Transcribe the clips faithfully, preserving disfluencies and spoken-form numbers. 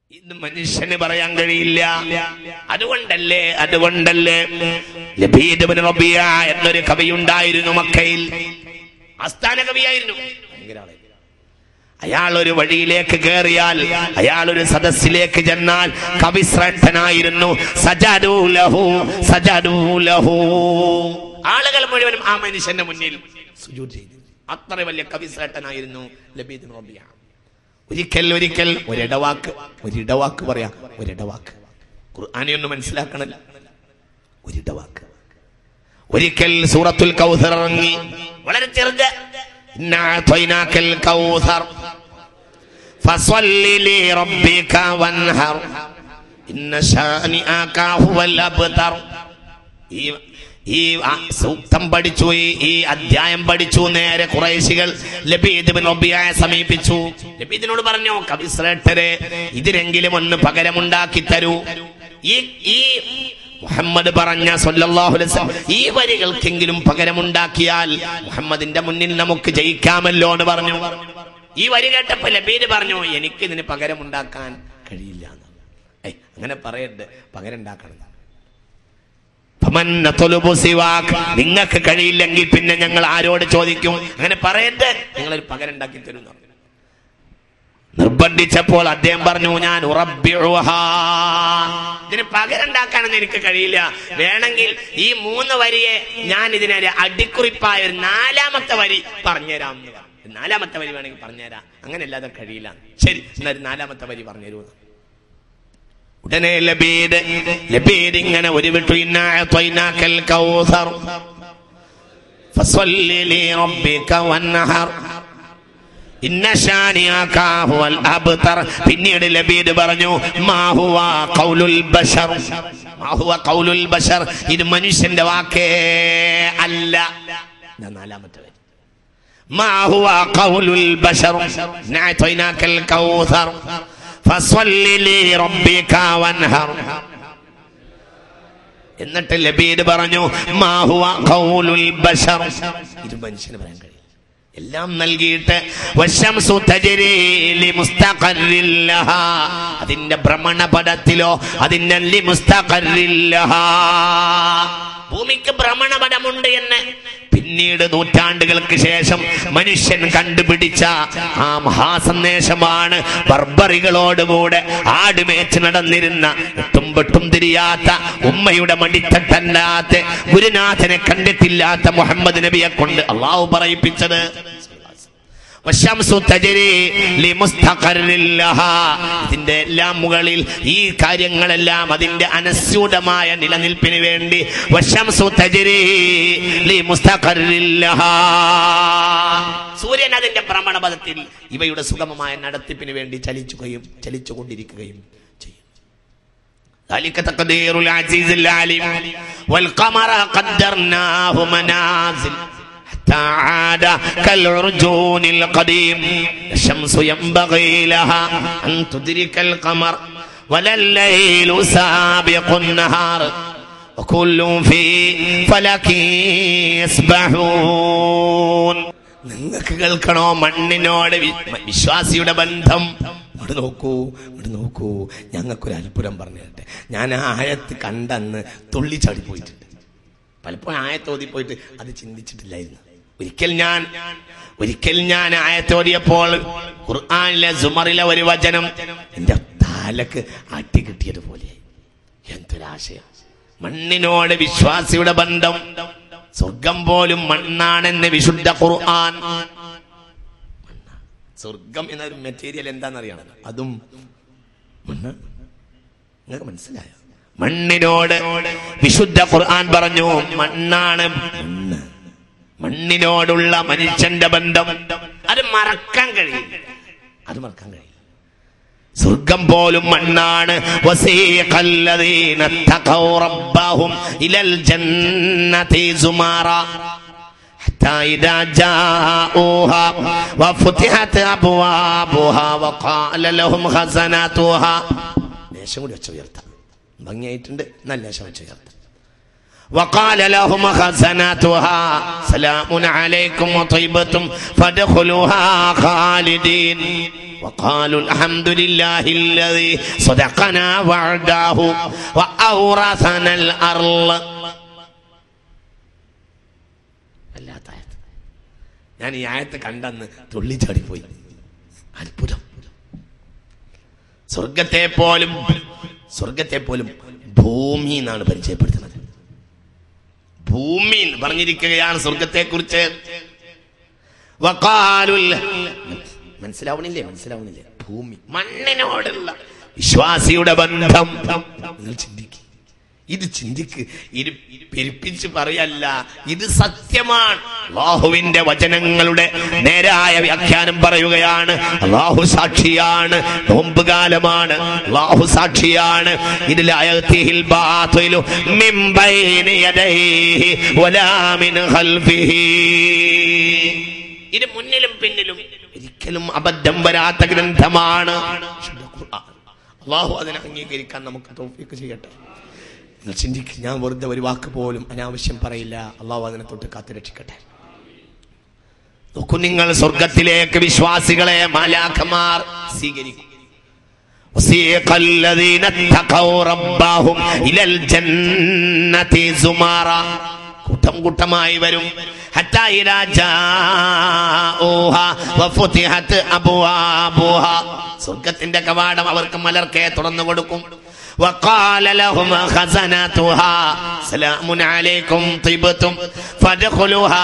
ഇത് മനുഷ്യന് പറയാൻ കഴിയില്ല. അതുകൊണ്ടല്ലേ അതുകൊണ്ടല്ലേ ലബീദ് ഇബ്നു റബിയ എന്നൊരു കവിയുണ്ടായിരുന്നു മക്കയിൽ. ആസ്ഥാന കവിയായിരുന്നു. അയാൾ ഒരു വഴിയിലേക്ക് കയറിയാൽ, അയാൾ ഒരു സദസ്സിലേക്ക് ചെന്നാൽ കവിശ്രേഷ്ഠനായിരുന്നു. സജദൂ ലഹു സജദൂ ലഹു. ആളുകൾ മുഴുവനും ആ മനുഷ്യന്റെ മുന്നിൽ സുജൂദ് ചെയ്തു. അത്ര വലിയ കവിശ്രേഷ്ഠനായിരുന്നു ലബീദ് ഇബ്നു റബിയ. ഒരിക്കൽ ഒരിക്കൽ ഒരിടവാക്ക് ഒരിടവാക്ക് പറയാ ഒരിടവാക്ക് ഖുർആനെ ഒന്ന് മനസ്സിലാക്കണല്ല. ഒരിടവാക്ക് ഒരിക്കൽ സൂറത്തുൽ കൗസർ ഇറങ്ങി, വളരെ ചെറുത്. ഇന്നാ അഅ്തൈനാകൽ കൗസർ ഫസ്വല്ലി ലിറബ്ബിക വൻഹർ ഇന്ന ശാനിഅക ഹുവൽ അബ്തർ. ഈ ഈ സൂക്തം പഠിച്ചു, ഈ അധ്യായം പഠിച്ചു. നേരെ ഖുറൈശികൾ ലബീദ് ഇബ്നു റബിയയെ സമീപിച്ചു. ലബീദിനോട് പറഞ്ഞു, കവിശ്രേഷ്ഠരെ, ഇതിനെങ്കിലും ഒന്ന് പകരമുണ്ടാക്കി തരൂ. ഈ ഈ മുഹമ്മദ് പറഞ്ഞ സല്ലല്ലാഹു അലൈഹി വസല്ലം ഈ വരികൾക്കെങ്കിലും പകരമുണ്ടാക്കിയാൽ മുഹമ്മദിന്റെ മുന്നിൽ നമുക്ക് ജയിക്കാമല്ലോ എന്ന് പറഞ്ഞു. ഈ വരി കേട്ടപ്പോൾ ലബീദ് പറഞ്ഞു, എനിക്ക് ഇതിന് പകരമുണ്ടാക്കാൻ കഴിയില്ല. അങ്ങനെ പറയരുത്, പകരം ഉണ്ടാക്കണം. നിങ്ങൾക്ക് കഴിയില്ലെങ്കിൽ പിന്നെ ഞങ്ങൾ ആരോട് ചോദിക്കും? അങ്ങനെ പറയരുത്, നിങ്ങളൊരു പകരം ഉണ്ടാക്കി തരുന്നു. നിർബന്ധിച്ചപ്പോൾ അദ്ദേഹം പറഞ്ഞു, ഞാൻ ഇതിന് പകരം ഉണ്ടാക്കാനൊന്നും എനിക്ക് കഴിയില്ല. വേണമെങ്കിൽ ഈ മൂന്ന് വരിയെ ഞാൻ ഇതിനൊരു അടിക്കുറിപ്പായ ഒരു നാലാമത്തെ വരി പറഞ്ഞുതരാം. നാലാമത്തെ വരി വേണമെങ്കിൽ പറഞ്ഞുതരാം. അങ്ങനെ അല്ലാതെ കഴിയില്ല. ശരി, എന്നൊരു നാലാമത്തെ വരി പറഞ്ഞുതരൂ. ഉടനെ ലബീദ് ലബീദ് ഇങ്ങനെ ഒരു വിട്ടു, ഇന്നാ അഅ്തൈനാകൽ കൗസർ ഫസ്വല്ലി ലിറബ്ബിക വൻഹർ ഇന്ന ശാനിഅക ഹുവൽ അബ്തർ. പിന്നീട് ലബീദ് പറഞ്ഞു, മാ ഹുവ ഖൗലുൽ ബശർ മാ ഹുവ ഖൗലുൽ ബശർ. ഇത് മനുഷ്യന്റെ വാക്കേ അല്ല. നാലാമത്തെ വരി, മാ ഹുവ ഖൗലുൽ ബശർ ഇന്നാ അഅ്തൈനാകൽ കൗസർ ഫസ്വല്ലി ലിറബ്ബിക വൻഹർ. എന്നിട്ട് ലബീദ് പറഞ്ഞു, മാ ഹുവ ഖൗലുൽ ബശർ. ഇത് മനുഷ്യന് പറയാൻ കഴിയില്ല. എല്ലാം നൽകിയിട്ട് വശംസു തജ്രി ലിമുസ്തഖറിൻ ലഹാ, അതിന്റെ ഭ്രമണപഥത്തിലോ അതിന്റെ ലിമുസ്തഖറിൻ ലഹാ, ഭൂമിക്ക് ഭ്രമണപഥമുണ്ട് എന്ന് പിന്നീട് നൂറ്റാണ്ടുകൾക്ക് ശേഷം മനുഷ്യൻ കണ്ടുപിടിച്ച ആ മഹാസന്ദേശമാണ് ബർബറികളോടുകൂടെ ആടുമേച്ച് നടന്നിരുന്ന, എട്ടും പെട്ടും തിരിയാത്ത, ഉമ്മയുടെ മടിത്തട്ടല്ലാത്ത, ഗുരുനാഥനെ കണ്ടിട്ടില്ലാത്ത മുഹമ്മദ് നബിയെ കൊണ്ട് അള്ളാഹു പറയിപ്പിച്ചത്. ഇതിന്റെ എല്ലാം മുകളിൽ ഈ കാര്യങ്ങളെല്ലാം അതിന്റെ അനസ്യൂതമായ നിലനിൽപ്പിന് വേണ്ടി സൂര്യൻ അതിന്റെ ഭ്രമണപഥത്തിൽ ഇവയുടെ സുഗമമായ നടത്തിപ്പിന് വേണ്ടി ചലിക്കുകയും ചലിച്ചുകൊണ്ടിരിക്കുകയും ചെയ്യും. ذلك تقدير العزيز العليم والقمر قدرناه منازل عاد كالعرجون القديم الشمس ينبغي لها أن تدرك القمر ولا الليل سابق النهار وكل في فلك يسبحون. നിങ്ങൾക്ക് കേൾക്കണോ മണ്ണിനോട് വിശ്വാസിയുടെ ബന്ധം? ഇവിടെ നോക്കൂ, ഇവിടെ നോക്കൂ, ഞങ്ങൾക്കൊരു അത്ഭുതം പറഞ്ഞു തരട്ടെ. ഞാൻ ആ ആയത്ത് കണ്ടെന്ന് തുള്ളിച്ചാടി പോയിട്ടുണ്ട്. പലപ്പോഴും ആയത്ത് ഓതിപ്പോയിട്ട് അത് ചിന്തിച്ചിട്ടില്ലായിരുന്നു. ഒരിക്കൽ ഞാൻ ഒരിക്കൽ ഞാൻ ആയത്തോടിയപ്പോൾ ഖുർആനിലെ സുമറിലെ ഒരു വചനം എന്റെ തലക്ക് അട്ടി കിട്ടിയതുപോലെ. എന്തൊരാശയം! മണ്ണിനോട് വിശ്വാസിയുടെ ബന്ധം. സ്വർഗം പോലും മണ്ണാണെന്ന് വിശുദ്ധ ഖുർആൻ. സ്വർഗം എന്നൊരു മെറ്റീരിയൽ എന്താണെന്നറിയണം, അതും മണ്ണ്. നിങ്ങൾക്ക് മനസ്സിലായോ? മണ്ണിനോട് വിശുദ്ധ ഖുർആൻ പറഞ്ഞു, മണ്ണാണ് മണ്ണ്. മണ്ണിനോടുള്ള മനുഷ്യന്റെ ബന്ധം അത് മറക്കാൻ കഴിയില്ല, അത് മറക്കാൻ കഴിയില്ല. സ്വർഗം പോലും മണ്ണാണ്. വസീഖല്ലദീന തഖൗ റബ്ബഹും ഇലൽ ജന്നതി സുമാറ ഹത്താ ഇദാ ജാഊഹാ വഫുതിഹത് അബ്വാബുഹാ വഖാല ലഹും ഖസനാതുഹാ. ദേശം കൂടി വെച്ച് ഉയർത്താം, ഭംഗിയായിട്ടുണ്ട്. നല്ല ദേശം വെച്ച് ഉയർത്താം. وقال لهم خزناتها سلام عليكم وطيبتم فادخلوها خالدين. വഖാലു അൽഹംദുലില്ലാഹില്ലദീ സദഖനാ വഅദഹു വഅൗറസനൽ അർള. അല്ലാത്ത ആയത്ത്. ഞാൻ ഈ ആയത്ത് കണ്ടെന്ന് തുള്ളിച്ചാടിപ്പോയി. അത്ഭുതം. സ്വർഗത്തെ പോലും സ്വർഗത്തെ പോലും ഭൂമി എന്നാണ് പരിചയപ്പെടുത്തുന്നത്. ഭൂമി പറഞ്ഞിരിക്കുകയാണ് സ്വർഗത്തെ കുറിച്ച്. മനസ്സിലാവണില്ലേ? മനസ്സിലാവണില്ലേ? ഭൂമി, മണ്ണിനോടുള്ള വിശ്വാസിയുടെ ബന്ധം. നിങ്ങൾ ചിന്തിക്കുക, ഇത് ചിന്തിക്ക്. ഇത് പെരുപ്പിച്ച് പറയല്ല, ഇത് സത്യമാണ്. അല്ലാഹുവിന്റെ വചനങ്ങളുടെ നേരായ വ്യാഖ്യാനം പറയുകയാണ്. അല്ലാഹു സാക്ഷിയാണ്. നോമ്പ് കാലമാണ്. അല്ലാഹു സാക്ഷിയാണ്. ഇതിൽ അയതിഹിൽ ബാതിലു മിൻ ബൈനി യദൈഹി വലാ മിൻ ഖൽഫിഹി. ഇത് മുന്നിലും പിന്നിലും ഒരിക്കലും അബദ്ധം വരാത്ത ഗ്രന്ഥമാണ് അല്ലാഹു. അതിനെ അംഗീകരിക്കാൻ നമുക്ക് തൗഫീഖ് ചെയ്യട്ടെ. നിങ്ങൾ ചിന്തിക്കുക, ഞാൻ വെറുതെ ഒരു വാക്ക് പോലും അനാവശ്യം പറയില്ല. അള്ളാഹു അതിനെ തൊട്ട് കാത്തു രക്ഷിക്കട്ടെ. നോക്കൂ നിങ്ങൾ, സ്വർഗത്തിലേക്ക് വിശ്വാസികളെ മാലാഖമാർ സ്വീകരിക്കും. കൂട്ടം കൂട്ടമായി വരും. സ്വർഗത്തിന്റെ കവാടം അവർക്ക് മലർക്കെ തുറന്നു കൊടുക്കും. وقال لهم خزنتها سلام عليكم طبتم فادخلوها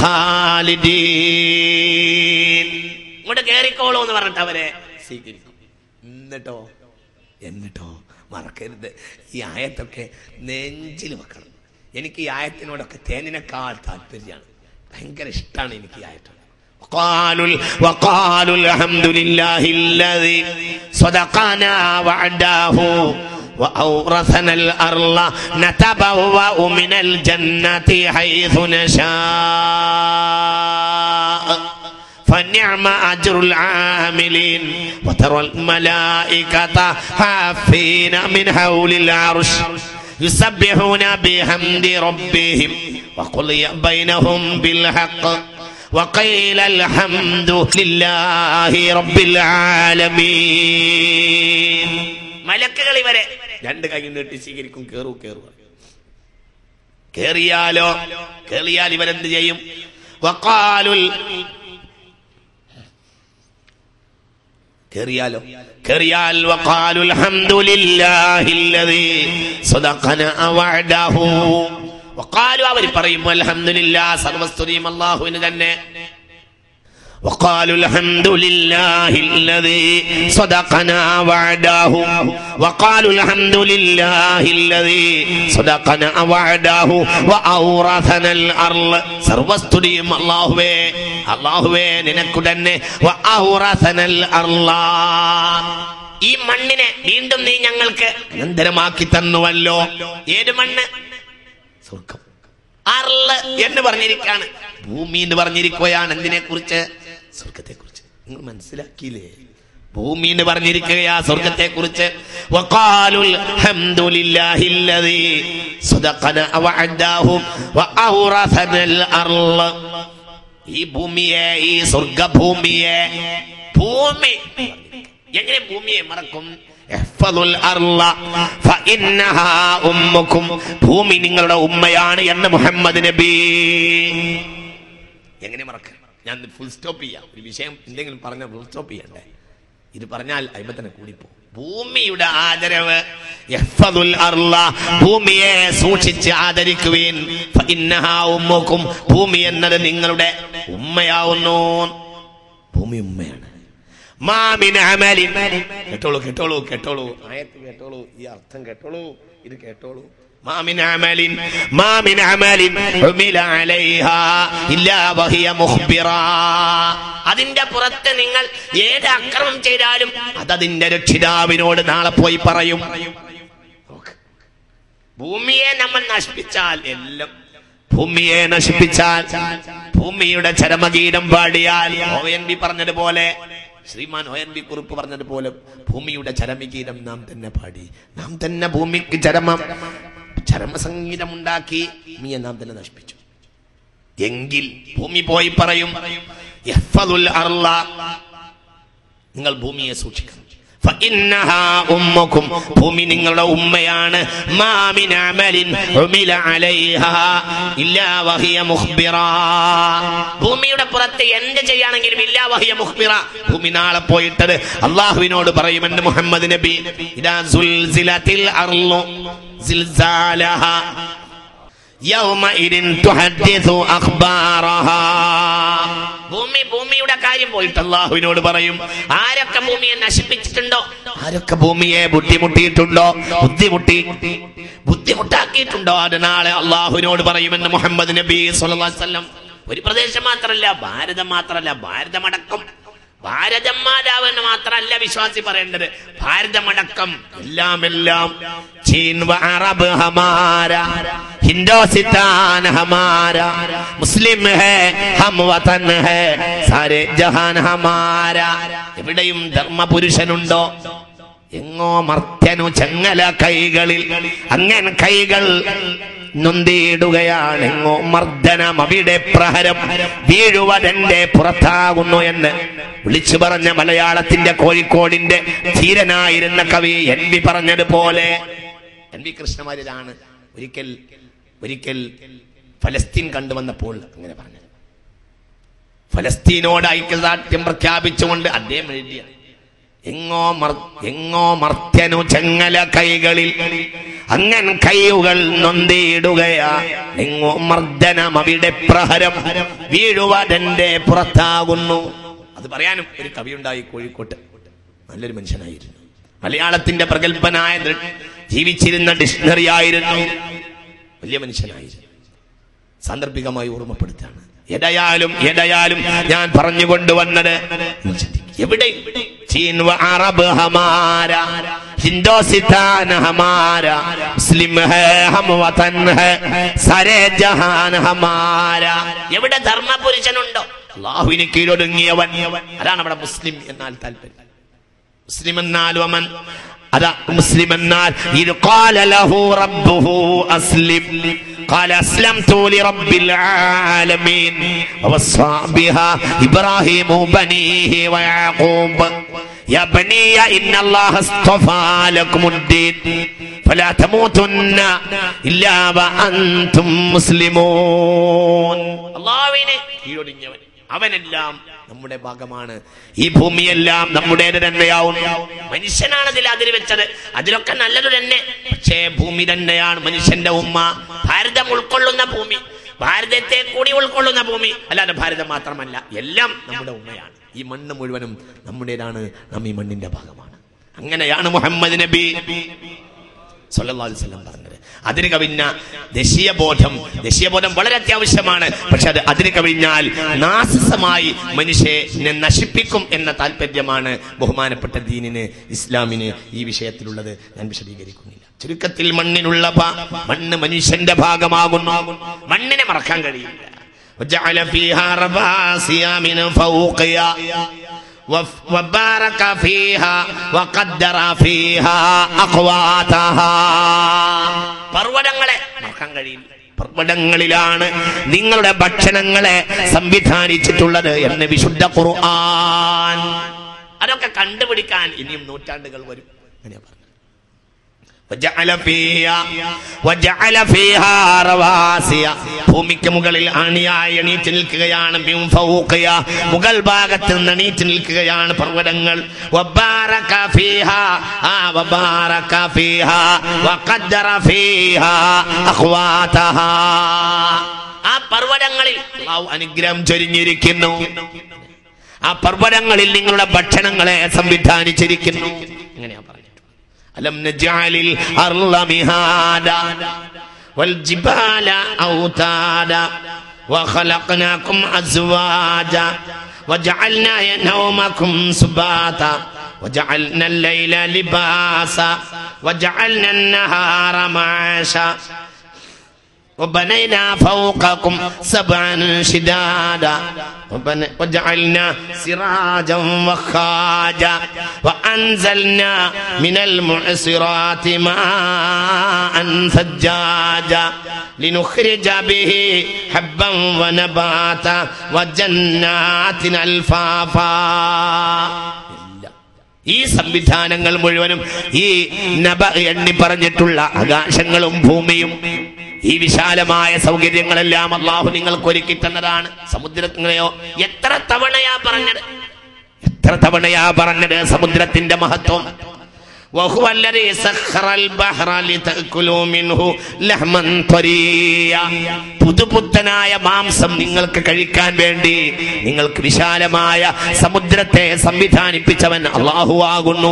خالدين. ഇങ്ങോട്ട് കേറിക്കോളൂ എന്ന് പറഞ്ഞിട്ട് അവരെ സ്വീകരിക്കും. എന്നിട്ടോ എന്നിട്ടോ മറക്കരുത്, ഈ ആയത്തൊക്കെ നെഞ്ചിൽ വെക്കണം. എനിക്ക് ഈ ആയത്തിനോടൊക്കെ തേനിനേക്കാൾ താല്പര്യമാണ്. ഭയങ്കര ഇഷ്ടമാണ് എനിക്ക് ഈ ആയത്ത്. وقالوا الحمد لله الذي صدقنا وعده وأورثنا الأرض نتبوأ من الجنة حيث نشاء فنعم أجر العاملين وترى الملائكة حافين من حول العرش يسبحون بحمد ربهم وقضي بينهم بالحق وقيل الحمد لله رب العالمين. മലക്കുകൾ ഇവരെ രണ്ട് കൈ നീട്ടി സ്വീകരിക്കും. കേറൂ കേറൂ. കേറിയാലോ കേറിയാൽ ഇവരെന്ത് ചെയ്യും? വഖാലുൽ കേറിയാലോ കേറിയാൽ വഖാലുൽ ഹംദുലില്ലാഹില്ലദീ സദഖനാ വഅദഹു. വഖാലു അവർ പറയും അൽഹംദുലില്ലാഹ്, സർവസ്തുതിയും അല്ലാഹുവിന് തന്നെ. وقالوا الحمد لله الذي صدقنا وعده وقالوا الحمد لله الذي صدقنا وعده وأورثنا الأرض. സർവസ്തുതിയും അല്ലാഹുവേ, അല്ലാഹുവേ നിനക്കു തന്നെ. وأورثنا الأرض, ഈ മണ്ണിനെ വീണ്ടും നീ ഞങ്ങൾക്ക് അനന്തരമാക്കി തന്നുവല്ലോ. ഏത് മണ്ണ്? സ്വർഗം. അർള് എന്ന് പറഞ്ഞിരിക്കുകയാണ്, ഭൂമി എന്ന് പറഞ്ഞിരിക്കുകയാണ്. എന്തിനെ കുറിച്ച്? സ്വർഗത്തെ കുറിച്ച്. നിങ്ങൾ മനസ്സിലാക്കിയില്ലേ? ഭൂമി എന്ന് പറഞ്ഞിരിക്കുകയാ സ്വർഗത്തെ കുറിച്ച്. വഖാലുൽ ഹംദുലില്ലാഹില്ലദീ സദഖനാ വഅദഹു വഅൗറസനൽ അർള. ഈ ഭൂമിയെ, ഈ സ്വർഗഭൂമിയെ, ഭൂമി എങ്ങനെ ഭൂമിയെ മറക്കും? ഭൂമി നിങ്ങളുടെ ഉമ്മയാണ് എന്ന് മുഹമ്മദ് നബി. എങ്ങനെ മറക്കാം? ഞാൻ ഫുൾ സ്റ്റോപ്പ് ചെയ്യാം. ഒരു വിഷയം എന്തെങ്കിലും പറഞ്ഞാൽ ഫുൾ സ്റ്റോപ്പ് ചെയ്യണ്ടേ? ഇത് പറഞ്ഞാൽ അയ്മത്തന്നെ കൂടിപ്പോ. ഭൂമിയുടെ ആദരവ്, ഭൂമിയെ സൂക്ഷിച്ച് ആദരിക്കുവിൻ. ഭൂമി എന്നത് നിങ്ങളുടെ ഉമ്മയാവുന്നു. ഭൂമി ഉമ്മയാണ്. കേട്ടോളൂ കേട്ടോളൂ കേട്ടോളൂ ആയത്ത് കേട്ടോളൂ, ഈ അർത്ഥം കേട്ടോളൂ, ഇത് കേട്ടോളൂ. അതിന്റെ പുറത്ത് നിങ്ങൾ ഏത് അക്രമം ചെയ്താലും അതതിന്റെ രക്ഷിതാവിനോട് നാളെ പോയി പറയും. ഭൂമിയെ നമ്മൾ നശിപ്പിച്ചാൽ, എല്ലാം ഭൂമിയെ നശിപ്പിച്ചാൽ, ഭൂമിയുടെ ചരമഗീതം പാടിയാൽ, ഒ എൻ വി പറഞ്ഞതുപോലെ, ശ്രീമാൻ ഒ എൻ വി കുറിപ്പ് പറഞ്ഞതുപോലെ, ഭൂമിയുടെ ചരമഗീതം നാം തന്നെ പാടി, നാം തന്നെ ഭൂമിക്ക് ചരമ ചരമസംഗീതം ഉണ്ടാക്കി ഭൂമിയെ നാം തന്നെ നശിപ്പിച്ചു എങ്കിൽ ഭൂമി പോയി പറയും, യഹ്ഫദുൽ അർള, നിങ്ങൾ ഭൂമിയെ സൂക്ഷിക്കണം. ഫഇന്നഹാ ഉമ്മുക്കും, ഭൂമി നിങ്ങളുടെ ഉമ്മയാണ്. മാ മിൻ അമലിൻ ഉമില അലൈഹാ ഇല്ലാ വഹിയ മുഖ്ബിറ, ഭൂമിയുടെ പുറത്ത് എന്ത് ചെയ്യാണെങ്കിലും ഇല്ലാ വഹിയ മുഖ്ബിറ, ഭൂമി നാളെ പോയിട്ടത് അല്ലാഹുവിനോട് പറയുമെന്ന് മുഹമ്മദ് നബി. ഇദാ സുൽസിലത്തിൽ അർളു സിൽസാലഹാ യൗമഇദിൻ തുഹദ്ദിസു അഖ്ബാറഹാ, ഭൂമി ഭൂമിയുടെ കാര്യം പോയിട്ട് അല്ലാഹുവിനോട് പറയും. ആരൊക്കെ ഭൂമിയെ നശിപ്പിച്ചിട്ടുണ്ടോ, ആരൊക്കെ ഭൂമിയെ ബുദ്ധിമുട്ടിയിട്ടുണ്ടോ, ബുദ്ധിമുട്ടി ബുദ്ധിമുട്ടാക്കിയിട്ടുണ്ടോ, അത് നാളെ അല്ലാഹുവിനോട് പറയുമെന്ന് മുഹമ്മദ് നബി സ്വല്ലല്ലാഹു അലൈഹി വസല്ലം. ഒരു പ്രദേശം മാത്രമല്ല, ഭാരതം മാത്രമല്ല, ഭാരതമടക്കം, ഭാരതം മാതാവെന്ന് മാത്രമല്ല വിശ്വാസി പറയേണ്ടത്, ഭാരതമടക്കം എല്ലാം എല്ലാം. ചീൻ വ അറബ് ഹമാരാ, ഹിന്ദുസ്ഥാൻ ഹമാരാ, മുസ്ലിം ഹേ ഹം വതൻ ഹേ സാരെ ജഹാൻ ഹമാരാ. എവിടെയും ധർമ്മപുരുഷനുണ്ടോ, എങ്ങോ മർത്യനു ചങ്ങല കൈകളിൽ, അങ്ങനെ കൈകൾ നൊന്തിടുകയാണ്. എങ്ങോ മർദ്ദനം, അവിടെ പ്രഹരം, വീഴുവതെന്റെ പുറത്താകുന്നു എന്ന് വിളിച്ചു പറഞ്ഞ മലയാളത്തിന്റെ കോഴിക്കോടിന്റെ ധീരനായിരുന്ന കവി എൻ വി പറഞ്ഞതുപോലെ, എൻ വി കൃഷ്ണമാര്യരാണ് ഒരിക്കൽ ഒരിക്കൽ ഫലസ്തീൻ കണ്ടുവന്നപ്പോൾ അങ്ങനെ പറഞ്ഞത്. ഫലസ്തീനോട് ഐക്യദാർഢ്യം പ്രഖ്യാപിച്ചുകൊണ്ട് അദ്ദേഹം എഴുതിയ എങ്ങോ മർ എങ്ങോ മർത്യനു ചങ്ങല കൈകളിൽ, അങ്ങൻ കൈകൾ നൊന്തിടുകയാ, എങ്ങോ മർദ്ദനം അവിടെ പ്രഹരം, വീഴുവതെന്റെ പുറത്താകുന്നു. അത് പറയാനും ഒരു കവിയുണ്ടായി കോഴിക്കോട്ട്, നല്ലൊരു മനുഷ്യനായിരുന്നു, മലയാളത്തിന്റെ പ്രഗത്ഭനായ ജീവിച്ചിരുന്ന ഡിക്ഷണറി ആയിരുന്നു, വലിയ മനുഷ്യനായിരുന്നു. സാന്ദർഭികമായി ഓർമ്മപ്പെടുത്താണ്. എടയാലും എടയാലും ഞാൻ പറഞ്ഞുകൊണ്ടുവന്നത്, എവിടെ ചീൻ വ അറബ് ഹമാരാ, ഹിന്ദുസ്ഥാൻ ഹമാരാ, മുസ്ലിം ഹേ ഹം വതൻ ഹേ സാരെ ജഹാൻ ഹമാരാ. എവിടെ ധർമ്മപുരുഷനുണ്ടോ, അല്ലാഹുവിന് കീഴൊടുങ്ങിയവൻ, അതാണ് അവിടെ മുസ്ലിം എന്നാൽ താല്പര്യം. മുസ്ലിം എന്നാൽ വമൻ, അതാ മുസ്ലിം എന്നാൽ ഇത് ഖാല ലഹു റബ്ബുഹു അസ്ലിം ഖാല അസ്ലംതു ലിറബ്ബിൽ ആലമീൻ വവസ്സാ ബിഹാ ഇബ്രാഹീമു ബനീഹി വയഅഖൂബ് യാ ബനിയ ഇന്നല്ലാഹ അസ്തഫാ ലക്കുമുദ്ദീൻ ഫലാ തമൂതുന്ന ഇല്ലാ വഅൻതും മുസ്ലിമൂൻ. അല്ലാഹുവിനെ കീഴൊടുങ്ങിയവൻ, അവനെല്ലാം നമ്മുടെ ഭാഗമാണ്. ഈ ഭൂമിയെല്ലാം നമ്മുടേത് തന്നെയാവും. മനുഷ്യനാണ് അതിൽ അതിൽ വെച്ചത്, അതിലൊക്കെ നല്ലത് തന്നെ. പക്ഷേ ഭൂമി തന്നെയാണ് മനുഷ്യന്റെ ഉമ്മ. ഭാരതം ഉൾക്കൊള്ളുന്ന ഭൂമി, ഭാരതത്തെ കൂടി ഉൾക്കൊള്ളുന്ന ഭൂമി, അല്ലാതെ ഭാരതം മാത്രമല്ല, എല്ലാം നമ്മുടെ ഉമ്മയാണ്. ഈ മണ്ണ് മുഴുവനും നമ്മുടേതാണ്, നാം ഈ മണ്ണിന്റെ ഭാഗമാണ്. അങ്ങനെയാണ് മുഹമ്മദ് നബി സല്ലല്ലാഹു അലൈഹി വസല്ലം പറഞ്ഞത്. അതിന് കവിഞ്ഞ ദേശീയബോധം, ദേശീയബോധം വളരെ അത്യാവശ്യമാണ്. പക്ഷെ അത് അതിന് കവിഞ്ഞാൽ നാസിസമായി മനുഷ്യനെ നശിപ്പിക്കും എന്ന താല്പര്യമാണ് ബഹുമാനപ്പെട്ട ദീനിന്, ഇസ്ലാമിന് ഈ വിഷയത്തിലുള്ളത്. ഞാൻ വിശദീകരിക്കുന്നില്ല. ചുരുക്കത്തിൽ മണ്ണിനുള്ള മണ്ണ് മനുഷ്യന്റെ ഭാഗമാകുന്നു, മണ്ണിനെ മറക്കാൻ കഴിയില്ല. وجعل فيها رواسي من فوقها وبارك فيها وقدر فيها أقواتها. പർവ്വതങ്ങളെ മറക്കാൻ കഴിയില്ല. പർവ്വതങ്ങളിലാണ് നിങ്ങളുടെ ഭക്ഷണങ്ങളെ സംവിധാനിച്ചിട്ടുള്ളത് എന്ന് വിശുദ്ധ ഖുർആൻ. അതൊക്കെ കണ്ടുപിടിക്കാൻ ഇനിയും നൂറ്റാണ്ടുകൾ വരും. അങ്ങനെയാ പറഞ്ഞത്. ഭൂമിക്ക് മുകളിൽ അണിയായി എണീറ്റ് നിൽക്കുകയാണ്, മുകൾ ഭാഗത്ത് നിന്ന് എണീറ്റ് നിൽക്കുകയാണ് പർവ്വതങ്ങൾ. ആ പർവ്വതങ്ങളിൽ അനുഗ്രഹം ചൊരിഞ്ഞിരിക്കുന്നു. ആ പർവ്വതങ്ങളിൽ നിങ്ങളുടെ ഭക്ഷണങ്ങളെ സംവിധാനിച്ചിരിക്കുന്നു. എങ്ങനെയാ പറഞ്ഞത്? അലം നജഅലിൽ അർള മിഹാദാ വൽ ജിബാല ഔതാദാ വഖലഖനാകും അസ്വാജാ വജഅൽനാ നൗമകും സുബാതാ വജഅൽനാ അൽ-ലൈല ലിബാസാ വജഅൽനാ അൻ-നഹാര മഅശാ وبنينا فوقكم سبعا شدادا وجعلنا سراجا وخاجا وأنزلنا من المعصرات ماء ثجاجا لنخرج به حبا ونباتا وجنات ألفافا. ഈ സംവിധാനങ്ങൾ മുഴുവനും ഈ നബ എണ്ണി പറഞ്ഞിട്ടുള്ള ആകാശങ്ങളും ഭൂമിയും ഈ വിശാലമായ സൗകര്യങ്ങളെല്ലാം അള്ളാഹു നിങ്ങൾക്ക് ഒരുക്കി തന്നതാണ്. സമുദ്രങ്ങളെയോ എത്ര തവണയാ പറഞ്ഞത്, എത്ര തവണയാ പറഞ്ഞത് സമുദ്രത്തിന്റെ മഹത്വം. പുതുപുത്തനായ മാംസം നിങ്ങൾക്ക് കഴിക്കാൻ വേണ്ടി നിങ്ങൾക്ക് വിശാലമായ സമുദ്രത്തെ സംവിധാനിപ്പിച്ചവൻ അല്ലാഹു ആകുന്നു.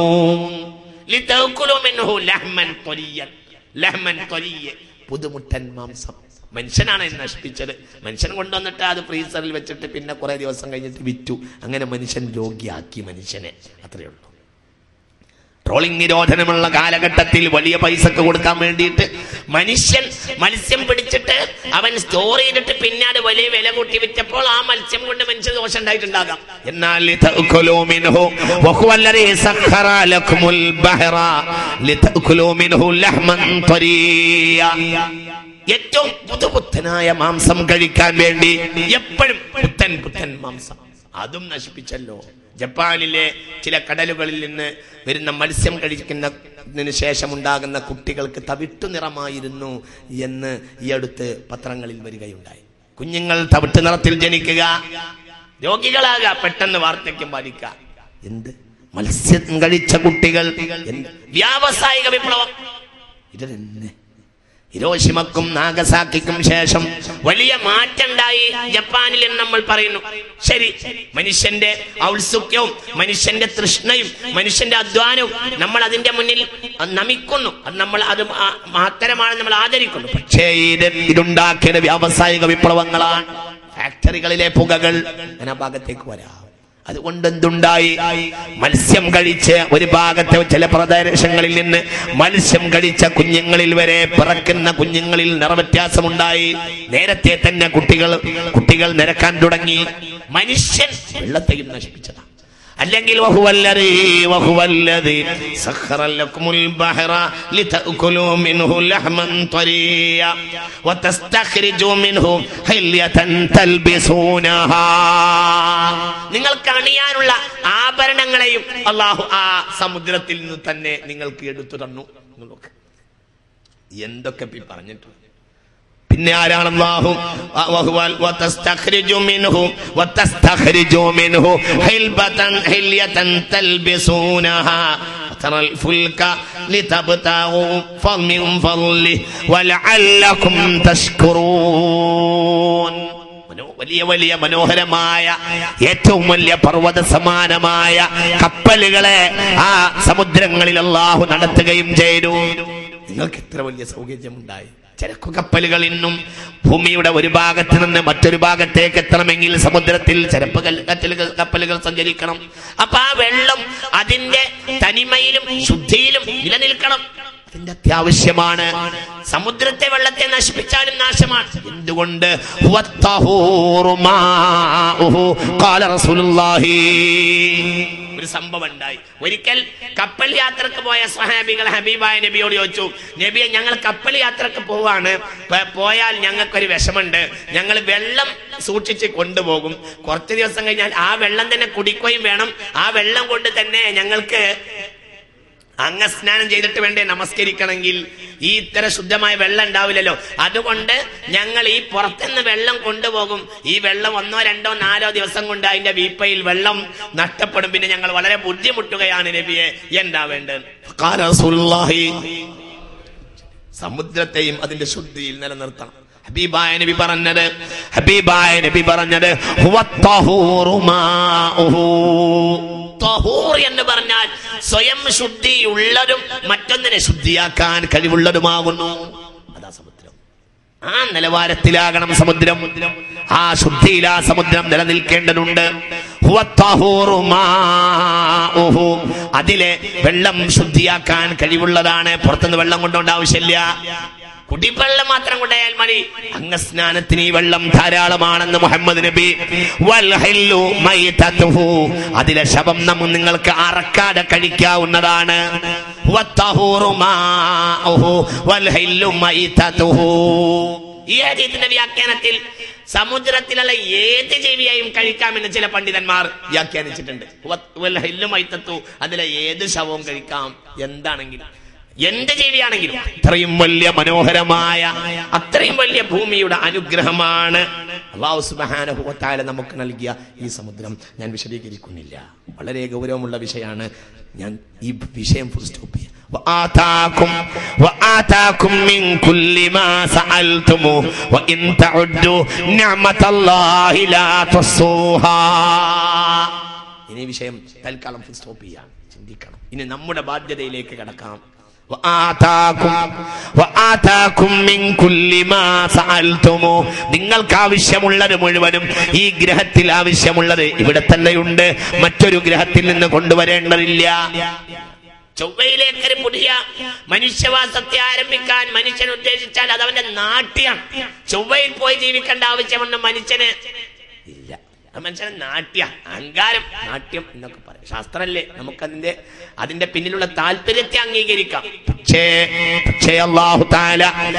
പുതുമുട്ടൻ മാംസം. മനുഷ്യനാണ് നശിപ്പിച്ചത്. മനുഷ്യൻ കൊണ്ടുവന്നിട്ട് അത് ഫ്രീസറിൽ വെച്ചിട്ട് പിന്നെ കുറെ ദിവസം കഴിഞ്ഞിട്ട് വിറ്റു. അങ്ങനെ മനുഷ്യൻ രോഗിയാക്കി മനുഷ്യനെ. അത്രയേ ഉള്ളൂ. ട്രോളിംഗ് നിരോധനമുള്ള കാലഘട്ടത്തിൽ വലിയ പൈസക്ക് കൊടുക്കാൻ വേണ്ടിയിട്ട് മനുഷ്യൻ മത്സ്യം പിടിച്ചിട്ട് അവൻ സ്റ്റോർ ചെയ്തിട്ട് പിന്നെ അത് വലിയ വില കൂട്ടി വിറ്റപ്പോൾ ആ മത്സ്യം കൊണ്ട് മനുഷ്യ ദോഷം ഉണ്ടായിട്ടുണ്ടാകാം. എന്നാൽ ഏറ്റവും പുതുപുത്തനായ മാംസം കഴിക്കാൻ വേണ്ടി എപ്പോഴും പുത്തൻ പുത്തൻ മാംസം. അതും നശിപ്പിച്ചല്ലോ. ജപ്പാനിലെ ചില കടലുകളിൽ നിന്ന് വരുന്ന മത്സ്യം കഴിക്കുന്നതിന് ശേഷം ഉണ്ടാകുന്ന കുട്ടികൾക്ക് തവിട്ടു നിറമായിരുന്നു എന്ന് ഈ അടുത്ത് പത്രങ്ങളിൽ വരികയുണ്ടായി. കുഞ്ഞുങ്ങൾ തവിട്ടു നിറത്തിൽ ജനിക്കുക, രോഗികളാകുക, പെട്ടെന്ന് വാർദ്ധക്യം ബാധിക്കുക. എന്ത് മത്സ്യം കഴിച്ച കുട്ടികൾ! എന്ത് വ്യാവസായിക വിപ്ലവം! ഇത് തന്നെ ഹിരോഷിമക്കും നാഗസാക്കിക്കും ശേഷം വലിയ മാറ്റമുണ്ടായി ജപ്പാനിൽ എന്ന് നമ്മൾ പറയുന്നു. ശരി, മനുഷ്യന്റെ ഔത്സുക്യവും മനുഷ്യന്റെ തൃഷ്ണയും മനുഷ്യന്റെ അധ്വാനവും നമ്മൾ അതിന്റെ മുന്നിൽ നമിക്കുന്നു. അത് നമ്മൾ അത് മഹത്തരമാണ്, നമ്മൾ ആദരിക്കുന്നു. പക്ഷേ ഇത് ഇതുണ്ടാക്കിയത് വ്യാവസായിക വിപ്ലവങ്ങളാണ്. ഫാക്ടറികളിലെ പുകകൾ അങ്ങനെ ഭാഗത്തേക്ക് വരാം. അതുകൊണ്ട് എന്തുണ്ടായി? മത്സ്യം കഴിച്ച് ഒരു ഭാഗത്തെ ചില പ്രദേശങ്ങളിൽ നിന്ന് മത്സ്യം കഴിച്ച കുഞ്ഞുങ്ങളിൽ വരെ പിറക്കുന്ന കുഞ്ഞുങ്ങളിൽ നിറവ്യത്യാസമുണ്ടായി. നേരത്തെ തന്നെ കുട്ടികൾ കുട്ടികൾ നിരക്കാൻ തുടങ്ങി. മനുഷ്യൻ വെള്ളത്തെയും നശിപ്പിച്ചതാണ്. അല്ലെങ്കിൽ വഹുവല്ലദീ വഹുവല്ലദീ സഖറ ലക്കുമുൽ ബഹറ ലിതഅകുലൂ മിൻഹു ലഹ്മൻ തരിയ വതസ്തഖ്രിജൂ മിൻഹു ഹില്യതൻ തൽബിസൂനഹാ. നിങ്ങൾക്ക് അണിയാനുള്ള ആഭരണങ്ങളെയും അല്ലാഹു ആ സമുദ്രത്തിൽ നിന്ന് തന്നെ നിങ്ങൾക്ക് എടുത്തു തന്നു. എന്തൊക്കെ പറഞ്ഞിട്ടുണ്ട്. പിന്നെ ആരാണ് അല്ലാഹു? വതസ്തഖ്രിജു മിൻഹു വതസ്തഖ്രിജു മിൻഹു ഹിൽബതൻ ഹില്യതൻ തൽബിസൂനഹാ വതറൽ ഫുൽക ലിതബ്തഗൂ ഫമിൻ ഫളി വലഅല്ലകും തഷ്കുറൂൻ. വലിയ വലിയ മനോഹരമായ ഏറ്റവും വലിയ പർവ്വത സമാനമായ കപ്പലുകളെ ആ സമുദ്രങ്ങളിൽ അല്ലാഹു നടത്തുകയും ചെയ്തു. നിങ്ങൾക്ക് എത്ര വലിയ സൗകര്യമുണ്ടായി. ചരക്കു കപ്പലുകൾ ഇന്നും ഭൂമിയുടെ ഒരു ഭാഗത്ത് നിന്ന് മറ്റൊരു ഭാഗത്തേക്ക് എത്തണമെങ്കിൽ സമുദ്രത്തിൽ ചരക്ക് കപ്പലുകൾ കപ്പലുകൾ സഞ്ചരിക്കണം. അപ്പൊ ആ വെള്ളം അതിന്റെ തനിമയിലും ശുദ്ധിയിലും നിലനിൽക്കണം. അതിന്റെ അത്യാവശ്യമാണ്. സമുദ്രത്തെ വെള്ളത്തെ നശിപ്പിച്ചാലും നാശമാണ്. എന്തുകൊണ്ട്? ഒരു സംഭവം ഉണ്ടായി. ഒരിക്കൽ കപ്പൽ യാത്രക്ക് പോയ സ്വഹാബികൾ ഹബീബായ നബിയോട് ചോദിച്ചു, നബിയെ, ഞങ്ങൾ കപ്പൽ യാത്രക്ക് പോവാണ്, പോയാൽ ഞങ്ങൾക്കൊരു വിഷമുണ്ട്. ഞങ്ങൾ വെള്ളം സൂക്ഷിച്ച് കൊണ്ടുപോകും. കുറച്ച് ദിവസം കഴിഞ്ഞാൽ ആ വെള്ളം തന്നെ കുടിക്കുകയും വേണം. ആ വെള്ളം കൊണ്ട് തന്നെ ഞങ്ങൾക്ക് അംഗസ്നാനം ചെയ്തിട്ട് വേണ്ടേ നമസ്കരിക്കണമെങ്കിൽ. ഈ ഇത്തരം ശുദ്ധമായ വെള്ളം ഉണ്ടാവില്ലല്ലോ. അതുകൊണ്ട് ഞങ്ങൾ ഈ പുറത്തുനിന്ന് വെള്ളം കൊണ്ടുപോകും. ഈ വെള്ളം ഒന്നോ രണ്ടോ നാലോ ദിവസം കൊണ്ട് അതിന്റെ വീപ്പയിൽ വെള്ളം നഷ്ടപ്പെടും. പിന്നെ ഞങ്ങൾ വളരെ ബുദ്ധിമുട്ടുകയാണ് നബിയെ, എന്താ വേണ്ടത്? സമുദ്രത്തെയും അതിന്റെ ശുദ്ധിയിൽ നിലനിർത്തണം. ഹബീബായ നബി പറഞ്ഞത് ഹബീബായ നബി പറഞ്ഞത് തഹൂർ എന്ന് പറഞ്ഞാൽ സ്വയം ശുദ്ധിയുള്ളതും മറ്റൊന്നിനെ ശുദ്ധിയാക്കാൻ കഴിവുള്ളതുമാകുന്നു. അതാ സമുദ്രം. ആ നിലവാരത്തിലാകണം സമുദ്രം. ആ ശുദ്ധിയിൽ ആ സമുദ്രം നിലനിൽക്കേണ്ടതുണ്ട്. അതിലെ വെള്ളം ശുദ്ധിയാക്കാൻ കഴിവുള്ളതാണ്. പുറത്തുനിന്ന് വെള്ളം കൊണ്ടുകൊണ്ട് ആവശ്യമില്ല. കുടിവെള്ളം മാത്രം കൊണ്ടായാൽ മതി. അംഗസ്നാനത്തിന് ഈ വെള്ളം ധാരാളമാണെന്ന് മുഹമ്മദ് നബി. അതിലെ ശവം നമ്മൾ നിങ്ങൾക്ക് അറക്കാതെ കഴിക്കാവുന്നതാണ്. ഈ ഹദീസിന്റെ വ്യാഖ്യാനത്തിൽ സമുദ്രത്തിലുള്ള ഏത് ജീവിയെയും കഴിക്കാമെന്ന് ചില പണ്ഡിതന്മാർ വ്യാഖ്യാനിച്ചിട്ടുണ്ട്. അതിലെ ഏത് ശവവും കഴിക്കാം, എന്താണെങ്കിലും, എന്ത് ജീവിയാണെങ്കിലും. അത്രയും വലിയ മനോഹരമായ, അത്രയും വലിയ ഭൂമിയുടെ അനുഗ്രഹമാണ് അല്ലാഹു സുബ്ഹാനഹു വ തആല നമുക്ക് നൽകിയ ഈ സമുദ്രം. ഞാൻ വിശദീകരിക്കുന്നില്ല, വളരെ ഗൗരവമുള്ള വിഷയമാണ്. ഞാൻ ഈ വിഷയം ഫുൾ സ്റ്റോപ്പ് ചെയ്യാം. وآتاكم وآتاكم من كل ما سألتموه وإن تعدوا نعمة الله لا تحصوها. ഇനി വിഷയം തൽക്കാലം ഫുൾ സ്റ്റോപ്പ് ചെയ്യാം, ചിന്തിക്കണം. ഇനി നമ്മുടെ ബാധ്യതയിലേക്ക് കടക്കാം. നിങ്ങൾക്ക് ആവശ്യമുള്ളത് മുഴുവനും ഈ ഗ്രഹത്തിൽ ആവശ്യമുള്ളത് ഇവിടെ തന്നെയുണ്ട്, മറ്റൊരു ഗ്രഹത്തിൽ നിന്ന് കൊണ്ടുവരേണ്ടതില്ല. ചൊവ്വയിലേക്ക് ഒരു പുതിയ മനുഷ്യവാസത്തെ ആരംഭിക്കാൻ മനുഷ്യൻ ഉദ്ദേശിച്ചാൽ അത് അവന്റെ നാട്യാണ്. ചൊവ്വയിൽ പോയി ജീവിക്കേണ്ട ആവശ്യമൊന്നും മനുഷ്യന് ഇല്ല. മനുഷ്യന് നാട്യ, അഹങ്കാരം, നാട്യം എന്നൊക്കെ പറയും. ശാസ്ത്രല്ലേ, നമുക്കതിന്റെ അതിന്റെ പിന്നിലുള്ള താല്പര്യത്തെ അംഗീകരിക്കാം. പക്ഷേ പക്ഷേ അല്ലാഹു തആല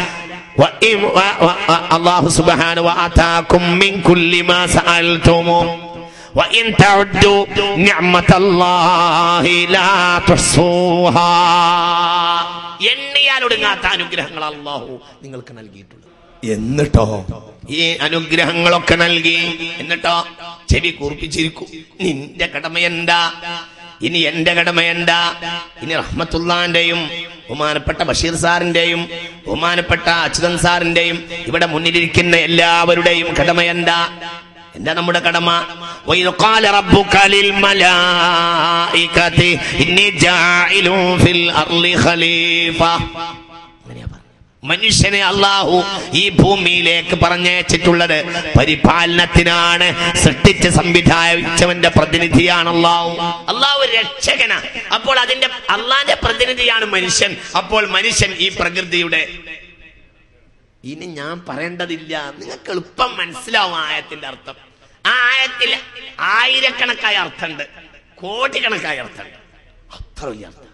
അല്ലാഹു സുബ്ഹാനഹു വ ആതാകും മിൻ കുല്ലി മാ സഅൽതുമു وإن تعدوا نعمة الله لا تحصوها. എണ്ണിയാൽ ഒടുങ്ങാത്ത അനുഗ്രഹങ്ങൾ അല്ലാഹു നിങ്ങൾക്ക് നൽകിയിട്ടുണ്ട്. എന്നിട്ടോ ഈ അനുഗ്രഹങ്ങളൊക്കെ നൽകി, എന്നിട്ടോ ചെവി കൂർപ്പിച്ചിരിക്കും. നിന്റെ കടമയെന്താ, ഇനി എന്റെ കടമയെന്താ? ഇനി റഹ്മത്തുള്ളാന്റെയും ബഹുമാനപ്പെട്ട ബഷീർ സാറിന്റെയും ബഹുമാനപ്പെട്ട അച്യുതൻ സാറിന്റെയും ഇവിടെ മുന്നിലിരിക്കുന്ന എല്ലാവരുടെയും കടമയെന്താ? എന്താ നമ്മുടെ കടമ? വഇദ് ഖാല റബ്ബുക ലിൽ മലായികതി ഇന്നി ജാഇലു ഫിൽ അർളി ഖലീഫ. മനുഷ്യനെ അല്ലാഹു ഈ ഭൂമിയിലേക്ക് പറഞ്ഞയച്ചിട്ടുള്ളത് പരിപാലനത്തിനാണ്. സൃഷ്ടിച്ച് സംവിധാനിച്ചവന്റെ പ്രതിനിധിയാണ് അല്ലാഹു. അല്ലാഹു രക്ഷകനാ. അപ്പോൾ അതിന്റെ അല്ലാഹുവിന്റെ പ്രതിനിധിയാണ് മനുഷ്യൻ. അപ്പോൾ മനുഷ്യൻ ഈ പ്രകൃതിയുടെ, ഇനി ഞാൻ പറയേണ്ടതില്ല, നിങ്ങൾക്ക് എളുപ്പം മനസ്സിലാവും ആയത്തിന്റെ അർത്ഥം. ആ ആയത്തിൽ ആയിരക്കണക്കായ അർത്ഥമുണ്ട്, കോടിക്കണക്കായ അർത്ഥമുണ്ട്. അത്ര വലിയ അർത്ഥം.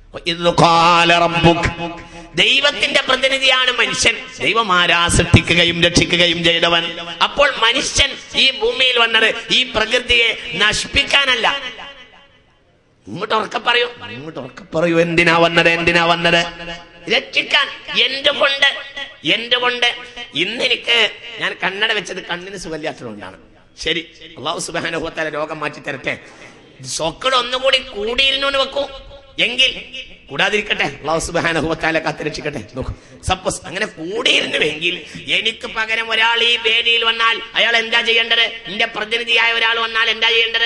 ദൈവത്തിന്റെ പ്രതിനിധിയാണ് മനുഷ്യൻ. ദൈവമാരാ സൃഷ്ടിക്കുകയും രക്ഷിക്കുകയും ചെയ്തവൻ. അപ്പോൾ മനുഷ്യൻ ഈ ഭൂമിയിൽ വന്നത് ഈ പ്രകൃതിയെ നശിപ്പിക്കാനല്ല. ഇങ്ങോട്ട് ഉറക്കെ പറയൂ, ഇങ്ങോട്ട് ഉറക്കെ പറയൂ. എന്തിനാ വന്നത്? എന്തിനാ വന്നത്? രക്ഷിക്കാൻ. എന്തുകൊണ്ട്? എന്തുകൊണ്ട്? ഇന്നെനിക്ക് ഞാൻ കണ്ണട വെച്ചത് കണ്ണിന് സുഖമില്ലാത്തതുകൊണ്ടാണ്. ശരി, അല്ലാഹു സുബ്ഹാനഹു വ തആല രോഗം മാറ്റി തരട്ടെ. സൊക്കട് ഒന്നുകൂടി കൂടിയിരുന്നു വെക്കൂ, എങ്കിൽ കൂടാതിരിക്കട്ടെ. അല്ലാഹു സുബ്ഹാനഹു വ തആല കാത്ത് രക്ഷിക്കട്ടെ. നോക്കൂ, സപ്പോസ് അങ്ങനെ കൂടിയിരുന്നുവെങ്കിൽ എനിക്ക് പകരം ഒരാൾ ഈ വേദിയിൽ വന്നാൽ അയാൾ എന്താ ചെയ്യേണ്ടത്? എന്റെ പ്രതിനിധിയായ ഒരാൾ വന്നാൽ എന്താ ചെയ്യേണ്ടത്?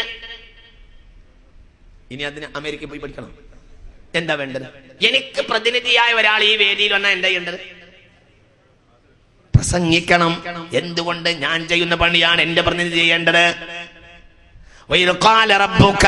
ഇനി അതിന് അമേരിക്കയിൽ പോയി പഠിക്കണം. എന്താ വേണ്ടത്? എനിക്ക് പ്രതിനിധിയായ ഒരാൾ ഈ വേദിയിൽ വന്നാൽ എന്താ ചെയ്യേണ്ടത്? പ്രസംഗിക്കണം. എന്തുകൊണ്ട്? ഞാൻ ചെയ്യുന്ന പണിയാണ് എന്റെ പ്രതിനിധി ചെയ്യേണ്ടത്. وإذ قال ربك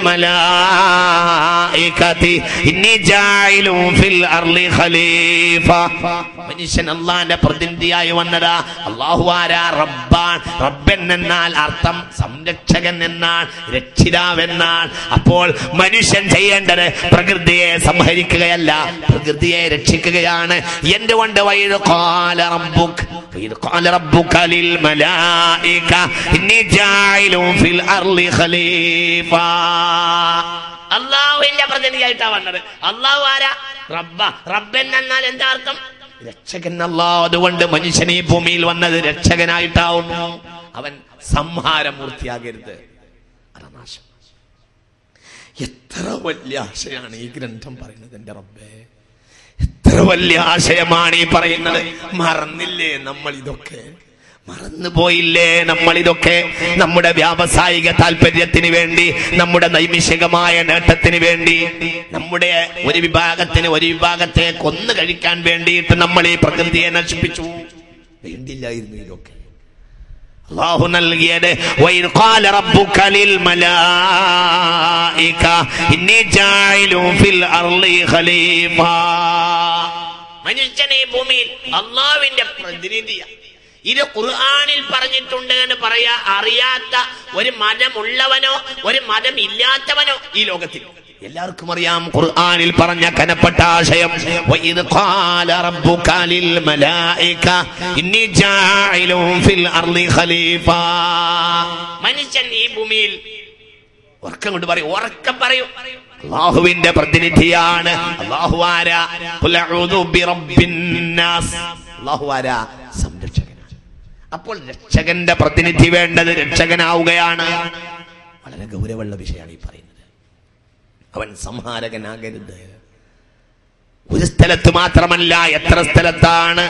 للملائكة إني جاعل في الأرض خليفة. മനുഷ്യൻ അല്ലാഹുവിന്റെ പ്രതിനിധിയായി വന്നതാ. അല്ലാഹു ആരാ? റബ്ബാൻ. റബ്ബൻ എന്നാൽ അർത്ഥം സംരക്ഷകൻ എന്നാണ്, രക്ഷിതാവെന്നാണ്. അപ്പോൾ മനുഷ്യൻ ചെയ്യേണ്ടത് പ്രകൃതിയെ സംഹരിക്കുകയല്ല, പ്രകൃതിയെ രക്ഷിക്കുകയാണ്. എന്തുകൊണ്ട്? وإذ قال ربك وإذ قال ربك للملائكة إني جاعل في الأرض ഖലീഫ. അല്ലാഹുവിന്റെ പ്രതിനിധിയായിട്ടാ വന്നത്. അല്ലാഹു ആരാ? റബ്ബ. റബ്ബൻ എന്നാൽ എന്താ അർത്ഥം? രക്ഷകൻ. അല്ലാഹു അതുകൊണ്ട് മനുഷ്യൻ ഈ ഭൂമിയിൽ വന്നത് രക്ഷകനായിട്ടാവുന്നു. അവൻ സംഹാരമൂർത്തിയാകരുത്, അനാശം. എത്ര വലിയ ആശയാണ് ഈ ഗ്രന്ഥം പറയുന്നത്. എന്റെ റബ്ബേ, എത്ര വലിയ ആശയമാണ് ഈ പറയുന്നത്. മറന്നില്ലേ നമ്മൾ ഇതൊക്കെ? മറന്നുപോയില്ലേ നമ്മൾ ഇതൊക്കെ? നമ്മുടെ വ്യാവസായിക താല്പര്യത്തിന് വേണ്ടി, നമ്മുടെ നൈമിഷികമായ നേട്ടത്തിന് വേണ്ടി, നമ്മുടെ ഒരു വിഭാഗത്തിന് ഒരു വിഭാഗത്തെ കൊന്നു കഴിക്കാൻ വേണ്ടിയിട്ട് നമ്മൾ ഈ പ്രകൃതിയെ നശിപ്പിച്ചു. വേണ്ടില്ലായിരുന്നു ഇതൊക്കെ. അല്ലാഹു നൽകിയത് വഇദ് ഖാല റബ്ബുക ലിൽ മലായിക ഇന്നി ജാഇലു ഫിൽ അർളി ഖലീഫ. മനുഷ്യനെ ഭൂമിയിൽ അല്ലാഹുവിന്റെ പ്രതിനിധിയാണ്. ഇത് ഖുർആനിൽ പറഞ്ഞിട്ടുണ്ട് എന്ന് പറയാ അറിയാത്ത ഒരു മതമുള്ളവനോ ഒരു മതം ഇല്ലാത്തവനോ ഈ ലോകത്തിൽ എല്ലാവർക്കും അറിയാം ഖുർആനിൽ പറഞ്ഞ കനപ്പെട്ട ആശയം വഇദ് ഖാല റബ്ബുക ലിൽ മലായിക ഇന്നി ജാഇലുൻ ഫിൽ അർളി ഖലീഫ. മനുഷ്യൻ ഈ ഭൂമിയിൽ ഉറക്കം കൊണ്ട് പറയും, ഉറക്കം പറയും, അല്ലാഹുവിന്റെ പ്രതിനിധിയാണ്. അല്ലാഹു ആരാ? ഖുൽ അഊദു ബിറബ്ബിൻ നാസ്. അല്ലാഹു ആരാ? സംരക്ഷകനാണ്. അപ്പോൾ രക്ഷകന്റെ പ്രതിനിധി വേണ്ടത് രക്ഷകനാവുകയാണ്. വളരെ ഗൗരവമുള്ള വിഷയമാണ് ഈ പറയുന്നത്. അവൻ സംഹാരകനാകരുത്. ഒരു സ്ഥലത്ത് മാത്രമല്ല, എത്ര സ്ഥലത്താണ്.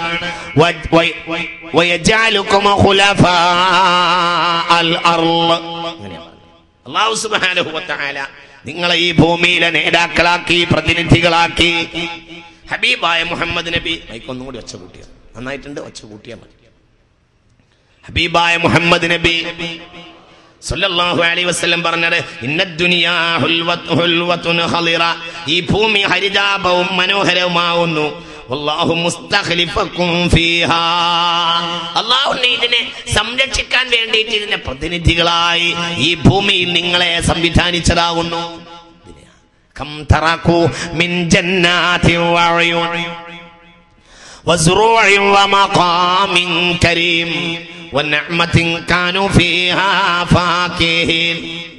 അല്ലാഹു സുബ്ഹാനഹു വ തആല നിങ്ങളെ ഈ ഭൂമിയിലെ നേതാക്കളാക്കി, പ്രതിനിധികളാക്കി. ഹബീബായ മുഹമ്മദ് നബി, മൈക്കൊന്നും കൂടി ഒച്ച കൂട്ടിയ നന്നായിട്ടുണ്ട്, ഒച്ച കൂട്ടിയാൽ മതി. ഹബീബായ മുഹമ്മദ് നബി സല്ലല്ലാഹു അലൈഹി വസല്ലം പറഞ്ഞത് ഇന്നദ്ദുനിയാ ഹുൽവത്തുൻ ഖളിറ, ഈ ഭൂമി ഹരിതാപവും മനോഹരവുമാവുന്നു. വല്ലാഹു മുസ്തഖ്ലിഫക്കും ഫീഹാ, അല്ലാഹു ഇതിനെ സംരക്ഷിക്കാൻ വേണ്ടിയിട്ട് ഇതിന്റെ പ്രതിനിധികളായി ഈ ഭൂമിയിൽ നിങ്ങളെ സംവിധാനിച്ചതാകുന്നു. കം തറകു മിൻ ജന്നാതി വഅയൂൻ വസ്റൂഇൻ വമഖാമിൻ കരീം വനഅമത്തിൻ കാനൂ ഫീഹാ ഫാകിഹീൻ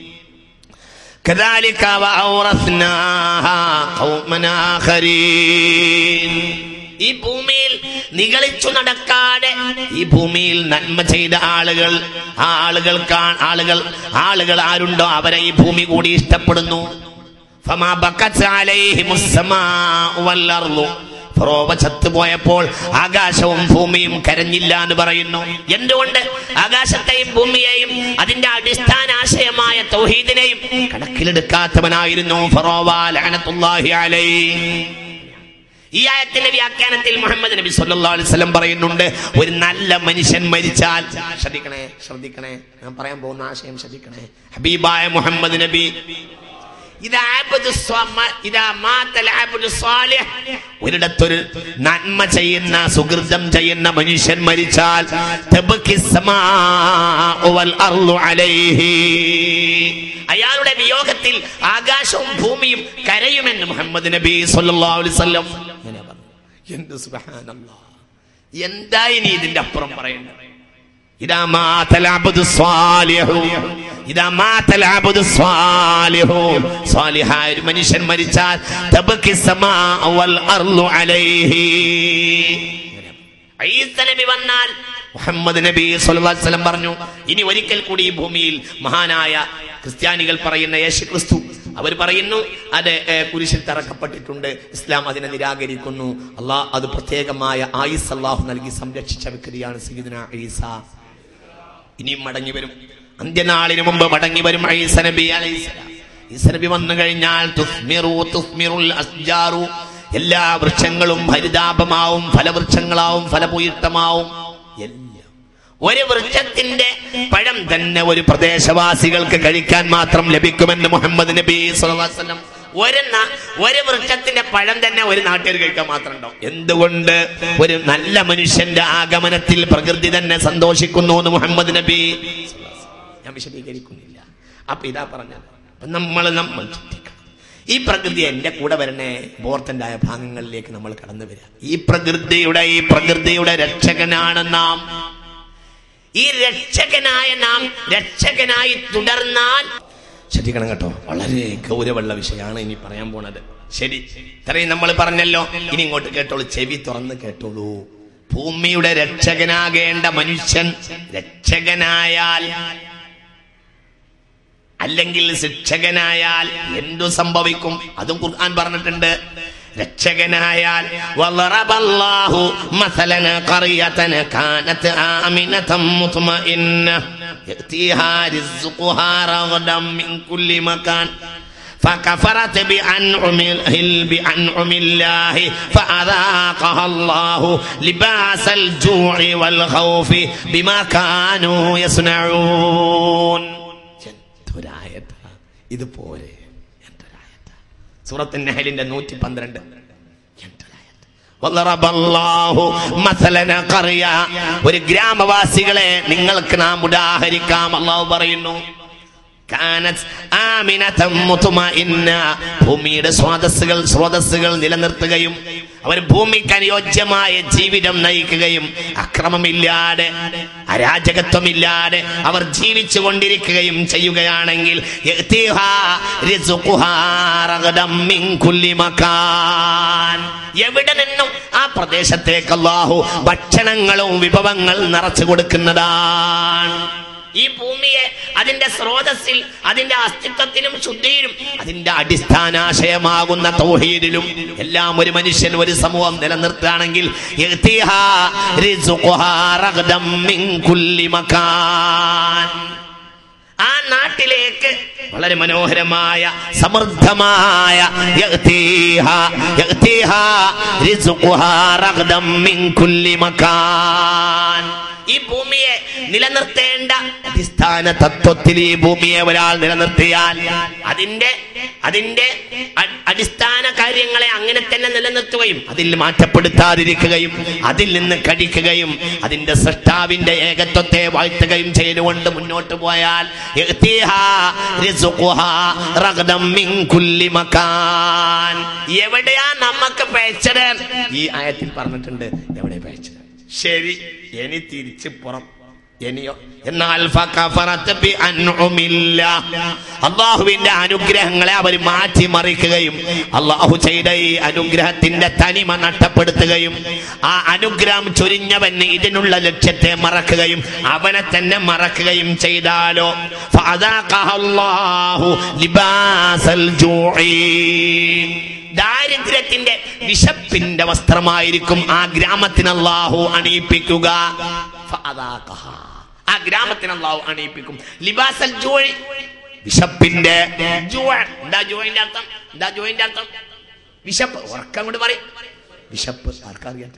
കദാലിക വഔറസ്നാഹാ ഖൗമൻ ആഖരീൻ. ഈ ഭൂമിയിൽ നിഗളിച്ചു നടക്കാതെ ഈ ഭൂമിയിൽ നന്മ ചെയ്ത ആളുകൾ, ആ ആളുകൾക്കാണ് ആളുകൾ ആളുകൾ ആരുണ്ടോ അവരെ ഈ ഭൂമി കൂടി ഇഷ്ടപ്പെടുന്നു. ഫമാ ബഖത് അലൈഹിമുസ് സമാഉ വൽ അർളു, ഫറോവ ചത്തുപോയപ്പോൾ ആകാശവും ഭൂമിയും കരഞ്ഞില്ല എന്ന് പറയുന്നു. എന്തുകൊണ്ട്? ആകാശത്തെയും ഭൂമിയെയും അതിന്റെ അടിസ്ഥാന ആശയമായ തൗഹീദിനെയും കണക്കിലെടുക്കാത്തവനായിരുന്നു ഫറോവ ലഅനത്തുല്ലാഹി അലൈഹി. ഈ ആയത്തിന്റെ വ്യാഖ്യാനത്തിൽ മുഹമ്മദ് നബി സല്ലല്ലാഹു അലൈഹി വസല്ലം പറയുന്നുണ്ട്, ഒരു നല്ല മനുഷ്യൻ മരിച്ചാൽ, ശ്രദ്ധിക്കണേ ശ്രദ്ധിക്കണേ ഞാൻ പറയാൻ പോകുന്ന ആശയം ശ്രദ്ധിക്കണേ. ഹബീബായ മുഹമ്മദ് നബി ഒരിടത്തൊരു നന്മ ചെയ്യുന്ന, സുഹൃതം ചെയ്യുന്ന മനുഷ്യൻ മരിച്ചാൽ അയാളുടെ വിയോഗത്തിൽ ആകാശവും ഭൂമിയും കരയുമെന്ന് മുഹമ്മദ് നബി സല്ലല്ലാഹു അലൈഹി വസല്ലം. എന്ത് സുബ്ഹാനല്ലാഹ്, എന്തായി നീ ഇതിന്റെ അപ്പുറം പറയേണ്ടത്? ഇദാ മാതൽ അബ്ദു സ്വാലിഹു, ഇദാ മാതൽ അബ്ദു സ്വാലിഹു, സ്വാലിഹായ ഒരു മനുഷ്യൻ മരിച്ചാൽ തബ്കി സമാഉ വൽ അർളു അലൈഹി. ഈസ നബി വന്നാൽ മുഹമ്മദ് നബി സല്ലല്ലാഹു അലൈഹി വസല്ലം പറഞ്ഞു, ഇനി ഒരിക്കൽ കൂടി ഈ ഭൂമിയിൽ മഹാനായ ക്രിസ്ത്യാനികൾ പറയുന്ന യേശു ക്രിസ്തു, അവർ പറയുന്നു അത് കുരിശിൽ തറക്കപ്പെട്ടിട്ടുണ്ട്, ഇസ്ലാം അതിനെ നിരാകരിക്കുന്നു. അള്ളാഹ് അത് പ്രത്യേകമായ ആയുസ് അല്ലാഹു നൽകി സംരക്ഷിച്ച വ്യക്തിയാണ് സയ്യിദുനാ ഈസ. ഇനിയും മടങ്ങി വരും, അന്ത്യനാളിന് മുമ്പ് മടങ്ങി വരും ഈസ നബി അലൈഹിസ്സലാം. ഈസ നബി വന്നു കഴിഞ്ഞാൽ തുസ്മിറു തുസ്മിറുൽ അസ്ജാറു, എല്ലാ വൃക്ഷങ്ങളും ഹരിതാപമാവും, ഫലവൃക്ഷങ്ങളാവും, ഫലപുയിഷ്ടമാവും. എല്ലാം ഒരു വൃക്ഷത്തിന്റെ പഴം തന്നെ ഒരു പ്രദേശവാസികൾക്ക് കഴിക്കാൻ മാത്രം ലഭിക്കുമെന്ന് മുഹമ്മദ് നബി സ്വല്ലല്ലാഹു അലൈഹി വസല്ലം. ഒരു ഒരു വൃക്ഷത്തിന്റെ പഴം തന്നെ ഒരു നാട്ടുകാർ കഴിക്കാൻ മാത്രം ഉണ്ടോ? എന്തുകൊണ്ട്? ഒരു നല്ല മനുഷ്യന്റെ ആഗമനത്തിൽ പ്രകൃതി തന്നെ സന്തോഷിക്കുന്നു എന്ന് മുഹമ്മദ് നബി. ഞാൻ വിശദീകരിക്കുന്നില്ല. അപ്പൊ ഇതാ പറഞ്ഞത്, നമ്മൾ നമ്മൾ ചിന്തിക്കണം, ഈ പ്രകൃതി എന്റെ കൂടെ വരണേ. ഇമ്പോർട്ടന്റ് ആയ ഭാഗങ്ങളിലേക്ക് നമ്മൾ കടന്നു വരിക. ഈ പ്രകൃതിയുടെ ഈ പ്രകൃതിയുടെ രക്ഷകനാണ് നാം. ഈ രക്ഷകനായ നാം രക്ഷകനായി തുടർന്നാൽ, ശ്രദ്ധിക്കണം കേട്ടോ, വളരെ ഗൗരവമുള്ള വിഷയമാണ് ഇനി പറയാൻ പോണത്. ശരി, ഇത്രയും നമ്മൾ പറഞ്ഞല്ലോ, ഇനി ഇങ്ങോട്ട് കേട്ടോളൂ, ചെവി തുറന്ന് കേട്ടോളൂ. ഭൂമിയുടെ രക്ഷകനാകേണ്ട മനുഷ്യൻ രക്ഷകനായാൽ അല്ലെങ്കിൽ ശിക്ഷകനായാൽ എന്തു സംഭവിക്കും? അതും ഖുർആൻ പറഞ്ഞിട്ടുണ്ട്. രക്ഷകനായാൽ വളറബല്ലാഹു മസലന ഖറിയതൻ കാനത് ആമിനതൻ മുത്മഇന്ന യഅതിഹാ റിസ്ഖുഹാ റഗദൻ മിൻ കുല്ലി മകാൻ فكفرت بأنعم بأنعم الله فأذاقها الله لباس الجوع والخوف بما كانوا يصنعون. ഇതുപോലെ സൂറത്ത് നഹലിന്റെ നൂറ്റി പന്ത്രണ്ട്. ഒരു ഗ്രാമവാസികളെ നിങ്ങൾക്ക് നാം ഉദാഹരിക്കാം. അല്ലാഹു പറയുന്നു, കാനത് ആമിനതൻ മുത്മഇന്ന, ഭൂമിയുടെ സ്രോതസ്സുകൾ സ്രോതസ്സുകൾ നിലനിർത്തുകയും അവർ ഭൂമിക്ക് അനുയോജ്യമായ ജീവിതം നയിക്കുകയും അക്രമമില്ലാതെ അരാജകത്വമില്ലാതെ അവർ ജീവിച്ചു കൊണ്ടിരിക്കുകയും ചെയ്യുകയാണെങ്കിൽ എവിടെ നിന്നും ആ പ്രദേശത്തേക്ക് അല്ലാഹു ഭക്ഷണങ്ങളും വിഭവങ്ങൾ നിറച്ചു കൊടുക്കുന്നതാണ്. ഈ ഭൂമിയെ അതിന്റെ സ്രോതസ്സിൽ, അതിന്റെ അസ്തിത്വത്തിലും ശുദ്ധിയിലും, അതിന്റെ അടിസ്ഥാനാശയമാകുന്ന തൗഹീദിലും എല്ലാം ഒരു മനുഷ്യൻ, ഒരു സമൂഹം നിലനിർത്തുകയാണെങ്കിൽ ആ നാട്ടിലേക്ക് വളരെ മനോഹരമായ സമൃദ്ധമായ ഈ ഭൂമിയെ നിലനിർത്തേണ്ട അടിസ്ഥാന തത്വത്തിൽ ഈ ഭൂമിയെ ഒരാൾ നിലനിർത്തിയാൽ അതിന്റെ അതിന്റെ അടിസ്ഥാന കാര്യങ്ങളെ അങ്ങനെ തന്നെ നിലനിർത്തുകയും അതിൽ മാറ്റപ്പെടുത്താതിരിക്കുകയും അതിൽ നിന്ന് കഴിക്കുകയും അതിന്റെ സൃഷ്ടാവിന്റെ ഏകത്വത്തെ വാഴ്ത്തുകയും ചെയ്തുകൊണ്ട് മുന്നോട്ട് പോയാൽ എവിടെയാ നമുക്ക് പേച്ചത്? ഈ ആയത്തിൽ പറഞ്ഞിട്ടുണ്ട് എവിടെ പേച്ചത്. ശരി, ഇനി തിരിച്ച് പുറം ഇനിയോ എന്നാൽ അള്ളാഹുവിന്റെ അനുഗ്രഹങ്ങളെ അവർ മാറ്റിമറിക്കുകയും അള്ളാഹു ചെയ്ത ഈ അനുഗ്രഹത്തിന്റെ തനിമ നഷ്ടപ്പെടുത്തുകയും ആ അനുഗ്രഹം ചൊരിഞ്ഞവന് ഇതിനുള്ള ലക്ഷ്യത്തെ മറക്കുകയും അവനെ തന്നെ മറക്കുകയും ചെയ്താലോ ദാരിദ്ര്യത്തിന്റെ വിശപ്പിന്റെ വസ്ത്രമായിരിക്കും ആ ഗ്രാമത്തിന് അല്ലാഹു അണിയിപ്പിക്കുക. ആ ഗ്രാമത്തിന് അല്ലാഹു അണിയിപ്പിക്കും ലിബാസൽ ജൂഇ, വിശപ്പിന്റെ എന്താ ജൂഇന്റെ അർത്ഥം? എന്താ ജൂഇന്റെ അർത്ഥം? വിശപ്പ്. ഉറക്കം കൊണ്ട് പറയും വിശപ്പ്. ആർക്കറിയാം?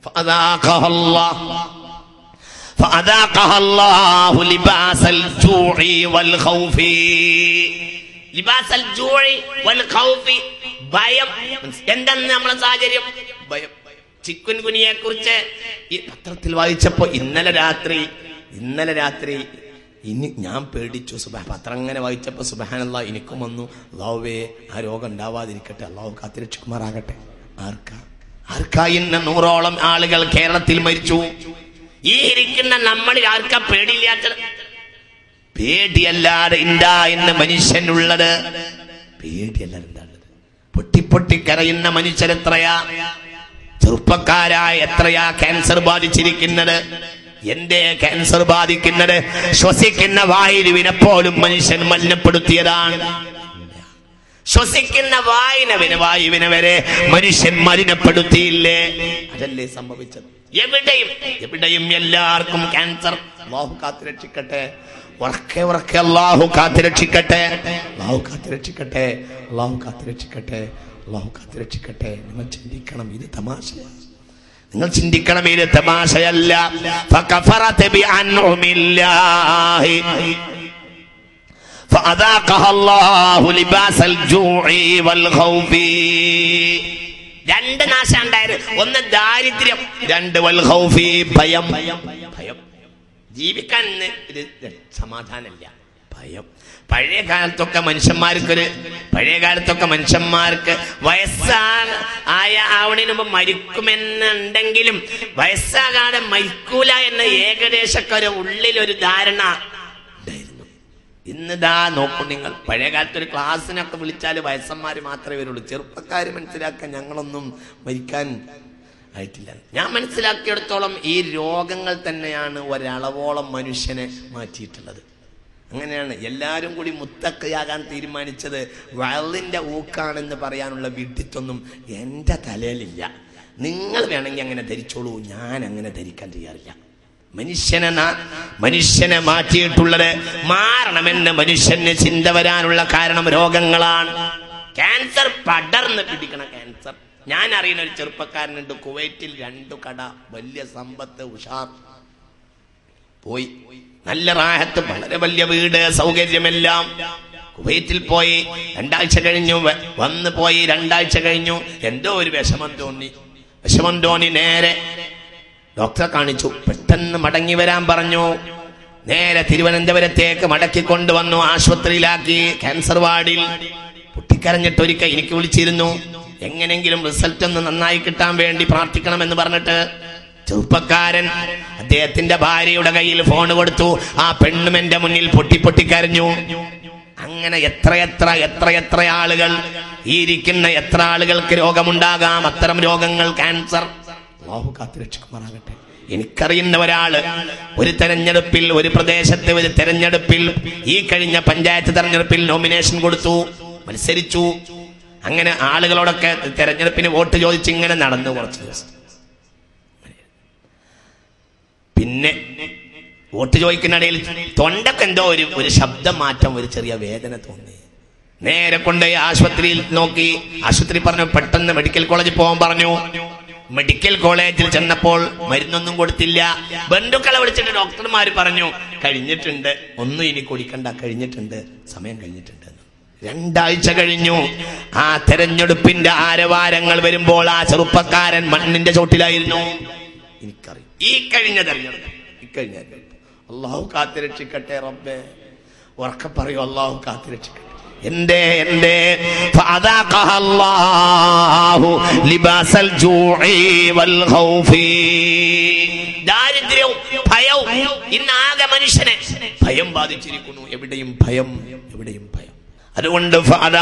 ഫഅദാഖഹല്ലാഹു ലിബാസൽ ജൂഇ വൽ ഖൗഫി. ലിബാസൽ ജൂഇ വൽ ഖൗഫി, ഭയം. എന്താണ് നമ്മളെ സാഹചര്യം? ഭയം. ചിക്കുൻ ഗുനിയെ കുറിച്ച് ഈ പത്രത്തിൽ വായിച്ചപ്പോ ഇന്നലെ രാത്രി ഇന്നലെ രാത്രി ഇനി ഞാൻ പേടിച്ചു. സുബാ പത്രം അങ്ങനെ വായിച്ചപ്പോ സുബ്ഹാനല്ലാഹ് എനിക്കും വന്നു. അല്ലാഹുവേ ആ രോഗം ഉണ്ടാവാതിരിക്കട്ടെ, അല്ലാഹു കാത്തിരക്ഷിക്കുമാറാകട്ടെ. ആർക്കാ ആർക്കാ ഇന്ന് നൂറോളം ആളുകൾ കേരളത്തിൽ മരിച്ചു. ഈ ഇരിക്കുന്ന നമ്മളിൽ ആർക്കാ പേടിയില്ലാത്തത്? പേടിയല്ലാതെ എന്താ ഇന്ന് മനുഷ്യനുള്ളത്? പേടിയല്ലാതെ എന്താ ഉള്ളത്? പൊട്ടി പൊട്ടി കരയുന്ന മനുഷ്യരെത്രയാ? ചെറുപ്പക്കാരായ എത്രയാ ക്യാൻസർ ബാധിച്ചിരിക്കുന്നത്? എന്തേ ക്യാൻസർ ബാധിക്കുന്നത്? ശ്വസിക്കുന്ന വായുവിനെ പോലും മനുഷ്യൻ മലിനപ്പെടുത്തിയതാണ്. ശ്വസിക്കുന്ന വായുവിനെ വായുവിനെ വരെ മനുഷ്യൻ മലിനപ്പെടുത്തിയില്ലേ? അതല്ലേ സംഭവിച്ചത്? എവിടെയും എവിടെയും എല്ലാവർക്കും ക്യാൻസർ. അല്ലാഹു കാത്തുരക്ഷിക്കട്ടെ. ഉറക്കെ ഉറക്കെ അല്ലാഹു കാത്തുരക്ഷിക്കട്ടെ, അല്ലാഹു കാത്തുരക്ഷിക്കട്ടെ, അല്ലാഹു കാത്തുരക്ഷിക്കട്ടെ, അല്ലാഹു കാത്തുരക്ഷിക്കട്ടെ. നിങ്ങൾ ചിന്തിക്കണം, ഇത് തമാശയാണ്. നിങ്ങൾ ചിന്തിക്കണം, ഇത് തമാശയല്ല. ഫകഫറത ബിഅൻഉമില്ലാഹി ഫഅദാഖഹല്ലാഹു ലിബാസൽ ജൂഇ വൽ ഖൗഫി. രണ്ട് നാശം ഉണ്ടായത്. ഒന്ന് ദാരിദ്ര്യം, രണ്ട് വൽ ഖൗഫി, ഭയം. ഭയം. ജീവിക്കാൻ ഒരു സമാധാനമില്ല, ഭയം. പഴയ കാലത്തൊക്കെ മനുഷ്യന്മാർക്കൊരു പഴയ കാലത്തൊക്കെ മനുഷ്യന്മാർക്ക് വയസ്സായ ആവണതിന് മുമ്പ് മരിക്കുമെന്നുണ്ടെങ്കിലും വയസ്സാകാതെ മരിക്കൂല എന്ന ഏകദേശമൊക്കെ ഒരു ഉള്ളിലൊരു ധാരണ ഉണ്ടായിരുന്നു. ഇന്നിതാ നോക്കൂ നിങ്ങൾ, പഴയ കാലത്ത് ഒരു ക്ലാസ്സിനൊക്കെ വിളിച്ചാൽ വയസ്സന്മാര് മാത്രമേ വരുള്ളൂ. ചെറുപ്പക്കാർ മനസ്സിലാക്കാൻ ഞങ്ങളൊന്നും മരിക്കാൻ ആയിട്ടില്ല. ഞാൻ മനസ്സിലാക്കിയെടുത്തോളം ഈ രോഗങ്ങൾ തന്നെയാണ് ഒരളവോളം മനുഷ്യനെ മാറ്റിയിട്ടുള്ളത്. അങ്ങനെയാണ് എല്ലാവരും കൂടി മുത്തക്കയാകാൻ തീരുമാനിച്ചത്. വയലിന്റെ ഊക്കാണെന്ന് പറയാനുള്ള വിഡിത്തൊന്നും എൻ്റെ തലയിലില്ല. നിങ്ങൾ വേണമെങ്കിൽ അങ്ങനെ ധരിച്ചോളൂ, ഞാൻ അങ്ങനെ ധരിക്കാൻ തയ്യാറില്ല. മനുഷ്യനെ മനുഷ്യനെ മാറ്റിയിട്ടുള്ളത് മാറണമെന്ന് മനുഷ്യന് ചിന്ത വരാനുള്ള കാരണം രോഗങ്ങളാണ്. ക്യാൻസർ പടർന്ന് പിടിക്കണ ക്യാൻസർ. ഞാൻ അറിയുന്ന ഒരു ചെറുപ്പക്കാരനുണ്ട്, കുവൈറ്റിൽ രണ്ടു കട, വലിയ സമ്പത്ത്, ഉഷാർ, പോയി നല്ല റാഹത്ത്, വളരെ വലിയ വീട്, സൗകര്യമെല്ലാം. കുവൈറ്റിൽ പോയി രണ്ടാഴ്ച കഴിഞ്ഞു, വന്ന് പോയി രണ്ടാഴ്ച കഴിഞ്ഞു, എന്തോ ഒരു വിഷമം തോന്നി. വിഷമം തോന്നി നേരെ ഡോക്ടറെ കാണിച്ചു. പെട്ടെന്ന് മടങ്ങി വരാൻ പറഞ്ഞു. നേരെ തിരുവനന്തപുരത്തേക്ക് മടക്കിക്കൊണ്ടുവന്നു, ആശുപത്രിയിലാക്കി, ക്യാൻസർ വാർഡിൽ. പൊട്ടിക്കരഞ്ഞിട്ട് ഒരിക്കൽ എനിക്ക് വിളിച്ചിരുന്നു, എങ്ങനെങ്കിലും റിസൾട്ട് ഒന്ന് നന്നായി കിട്ടാൻ വേണ്ടി പ്രാർത്ഥിക്കണമെന്ന് പറഞ്ഞിട്ട്. ചെറുപ്പക്കാരൻ അദ്ദേഹത്തിന്റെ ഭാര്യയുടെ കയ്യിൽ ഫോൺ കൊടുത്തു, ആ പെണ്ണും എന്റെ മുന്നിൽ പൊട്ടി പൊട്ടിക്കരഞ്ഞു. അങ്ങനെ എത്രയെത്ര എത്രയെത്ര ആളുകൾ, ഈ ഇരിക്കുന്ന എത്ര ആളുകൾക്ക് രോഗമുണ്ടാകാം, അത്തരം രോഗങ്ങൾ, ക്യാൻസർ. അല്ലാഹു കാത്തുരക്ഷിക്കുമാറാകട്ടെ. എനിക്കറിയുന്ന ഒരാള് ഒരു തെരഞ്ഞെടുപ്പിൽ, ഒരു പ്രദേശത്തെ ഒരു തെരഞ്ഞെടുപ്പിൽ, ഈ കഴിഞ്ഞ പഞ്ചായത്ത് തെരഞ്ഞെടുപ്പിൽ നോമിനേഷൻ കൊടുത്തു, മത്സരിച്ചു. അങ്ങനെ ആളുകളോടൊക്കെ തെരഞ്ഞെടുപ്പിന് വോട്ട് ചോദിച്ച് ഇങ്ങനെ നടന്നു കുറച്ച് ദിവസം. പിന്നെ വോട്ട് ചോദിക്കുന്നിടയിൽ തൊണ്ടക്ക് എന്തോ ഒരു ഒരു ശബ്ദം മാറ്റം, ഒരു ചെറിയ വേദന തോന്നി. നേരെ കൊണ്ടുപോയി ആശുപത്രിയിൽ നോക്കി. ആശുപത്രി പറഞ്ഞു പെട്ടെന്ന് മെഡിക്കൽ കോളേജിൽ പോകാൻ പറഞ്ഞു. മെഡിക്കൽ കോളേജിൽ ചെന്നപ്പോൾ മരുന്നൊന്നും കൊടുത്തില്ല. ബന്ധുക്കളെ വിളിച്ചിട്ട് ഡോക്ടർമാർ പറഞ്ഞു കഴിഞ്ഞിട്ടുണ്ട്, ഒന്നും ഇനി കുടിക്കണ്ട, കഴിഞ്ഞിട്ടുണ്ട്, സമയം കഴിഞ്ഞിട്ടുണ്ട്. രണ്ടാഴ്ച കഴിഞ്ഞു. ആ തെരഞ്ഞെടുപ്പിന്റെ ആരവാരങ്ങൾ വരുമ്പോൾ ആ ചെറുപ്പക്കാരൻ മണ്ണിന്റെ ചോട്ടിലായിരുന്നു. എനിക്കറിയാം ഈ കഴിഞ്ഞ തെരഞ്ഞെടുപ്പ്, ഈ കഴിഞ്ഞ അള്ളാഹു കാത്തുരക്ഷിക്കട്ടെ റബ്ബേ. ഉറക്കെ പറയൂ, അള്ളാഹു കാത്തുരക്ഷിക്കട്ടെ. എന്തേ എന്തേ ദാരിദ്ര്യവും ഭയവും ഇന്നാകെ മനുഷ്യനെ ഭയം ബാധിച്ചിരിക്കുന്നു. എവിടെയും ഭയം, എവിടെയും ഭയം. അതുകൊണ്ട്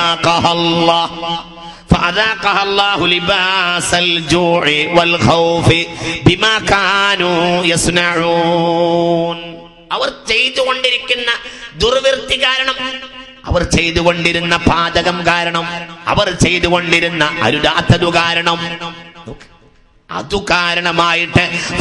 അവർ ചെയ്തുകൊണ്ടിരിക്കുന്ന ദുർവൃത്തി കാരണം, അവർ ചെയ്തുകൊണ്ടിരുന്ന പാചകം കാരണം, അവർ ചെയ്തുകൊണ്ടിരുന്ന അരുതാത്തതു കാരണം, അതു കാരണമായിട്ട്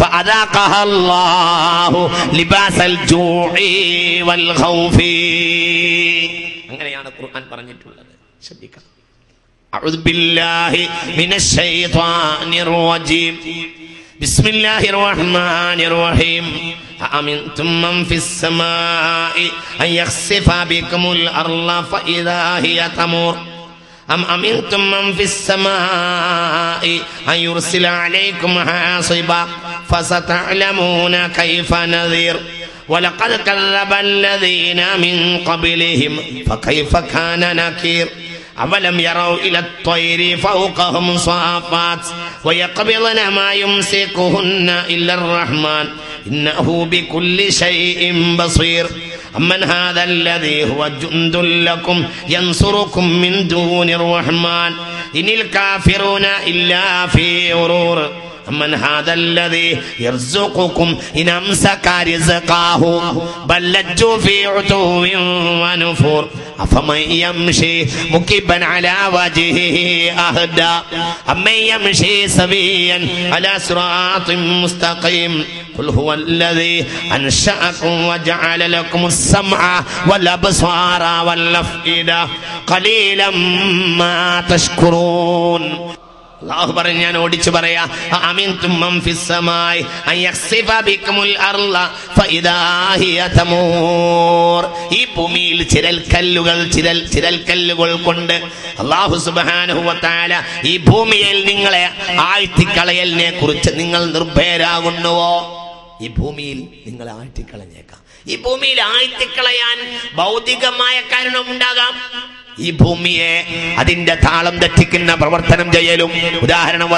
അങ്ങനെയാണ് ഖുർആൻ പറഞ്ഞിട്ടുള്ളത്. ശ്രദ്ധിക്കാം. അഊദു ബില്ലാഹി മിനശ് ശൈത്വാനിർ റജീം. ബിസ്മില്ലാഹിർ റഹ്മാനിർ റഹീം. أأمنتم من في السماء أن يخسف بكم الأرض فإذا هي تمور أم أمنتم من في السماء أن يرسل عليكم حاصبا فستعلمون كيف نذير ولقد كذب الذين من قبلهم فكيف كان نكير أولم يروا إلى الطير فوقهم صافات ويقبضن ما يمسكهن إلا الرحمن إنه بكل شيء بصير أمن هذا الذي هو جند لكم ينصركم من دون الرحمن إن الكافرون إلا في غرور أمن هذا الذي يرزقكم إن أمسك رزقه بل لجوا في عتو ونفور أفمن يمشي مكبا على وجهه أهدى أمن يمشي سويا على صراط مستقيم قل هو الذي أنشأكم وجعل لكم السمع والأبصار والأفئدة قليلا ما تشكرون. അല്ലാഹു പറഞ്ഞു, ഞാൻ ഓടിച്ചു പറയാ, അമിൻതും മൻ ഫിസ്സമായി അൻ യഖ്സിഫ ബികുമുൽ അർള ഫഇദാ ഹിയ തമൂർ. ഈ ഭൂമിയിൽ ചിരൽ കല്ലുകൾ ചിരൽ ചിരൽ കല്ലുകൾ കൊണ്ട് അല്ലാഹു സുബ്ഹാനഹു വ തആല ഈ ഭൂമിയിൽ നിങ്ങളെ ആഴ്ത്തിക്കളയലിനെ കുറിച്ച് നിങ്ങൾ നിർഭയരാകുന്നുവോ? ഈ ഭൂമിയിൽ നിങ്ങളെ ആഴ്ത്തിക്കളഞ്ഞേക്കാം. ഈ ഭൂമിയിൽ ആഴ്ത്തിക്കളയാൻ ഭൗതികമായ കാരണമുണ്ടാകാം. ഈ ഭൂമിയെ അതിന്റെ താളം തെറ്റിക്കുന്ന പ്രവർത്തനം ചെയ്യലും. ഉദാഹരണം,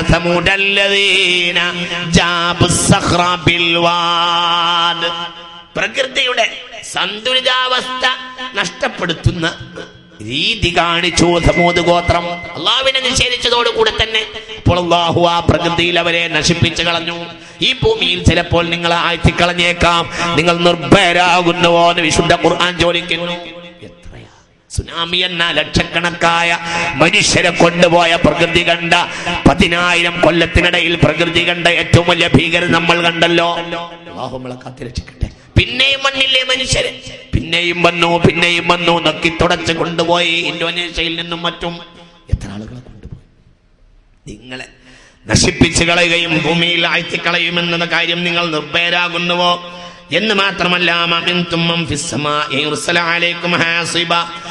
പ്രകൃതിയുടെ സന്തുലിതാവസ്ഥ നഷ്ടപ്പെടുത്തുന്ന രീതി കാണിച്ചു സമൂദ് ഗോത്രം. അള്ളാഹുവിനെ നിഷേധിച്ചതോടുകൂടെ തന്നെ അപ്പോൾ അള്ളാഹു ആ പ്രകൃതിയിൽ അവരെ നശിപ്പിച്ചു കളഞ്ഞു. ഈ ഭൂമിയിൽ ചിലപ്പോൾ നിങ്ങൾ ആഴ്ത്തിക്കളഞ്ഞേക്കാം. നിങ്ങൾ നിർഭയരാകുന്നുവോ എന്ന് വിശുദ്ധ ഖുർആൻ ചോദിക്കുന്നു. സുനാമി എന്ന ലക്ഷക്കണക്കായ മനുഷ്യരെ കൊണ്ടുപോയ പ്രകൃതി കണ്ട, പതിനായിരം കൊല്ലത്തിനിടയിൽ പ്രകൃതി കണ്ട ഏറ്റവും വലിയ ഭീകരത നമ്മൾ കണ്ടല്ലോ. അല്ലാഹു നമ്മളെ കാത്തുരക്ഷിക്കട്ടെ. പിന്നെയും വന്നില്ലേ മനുഷ്യര്, പിന്നെയും വന്നു പിന്നെയും വന്നു നക്കി തുടച്ച് കൊണ്ടുപോയി. ഇന്തോനേഷ്യയിൽ നിന്നും മറ്റും എത്ര ആളുകളെ കൊണ്ടുപോയി. നിങ്ങളെ നശിപ്പിച്ചു കളയുകയും ഭൂമിയിൽ ആഴ്ത്തിക്കളയുമെന്ന കാര്യം നിങ്ങൾ നിർഭയരാകുന്നുവോ എന്ന് മാത്രമല്ല,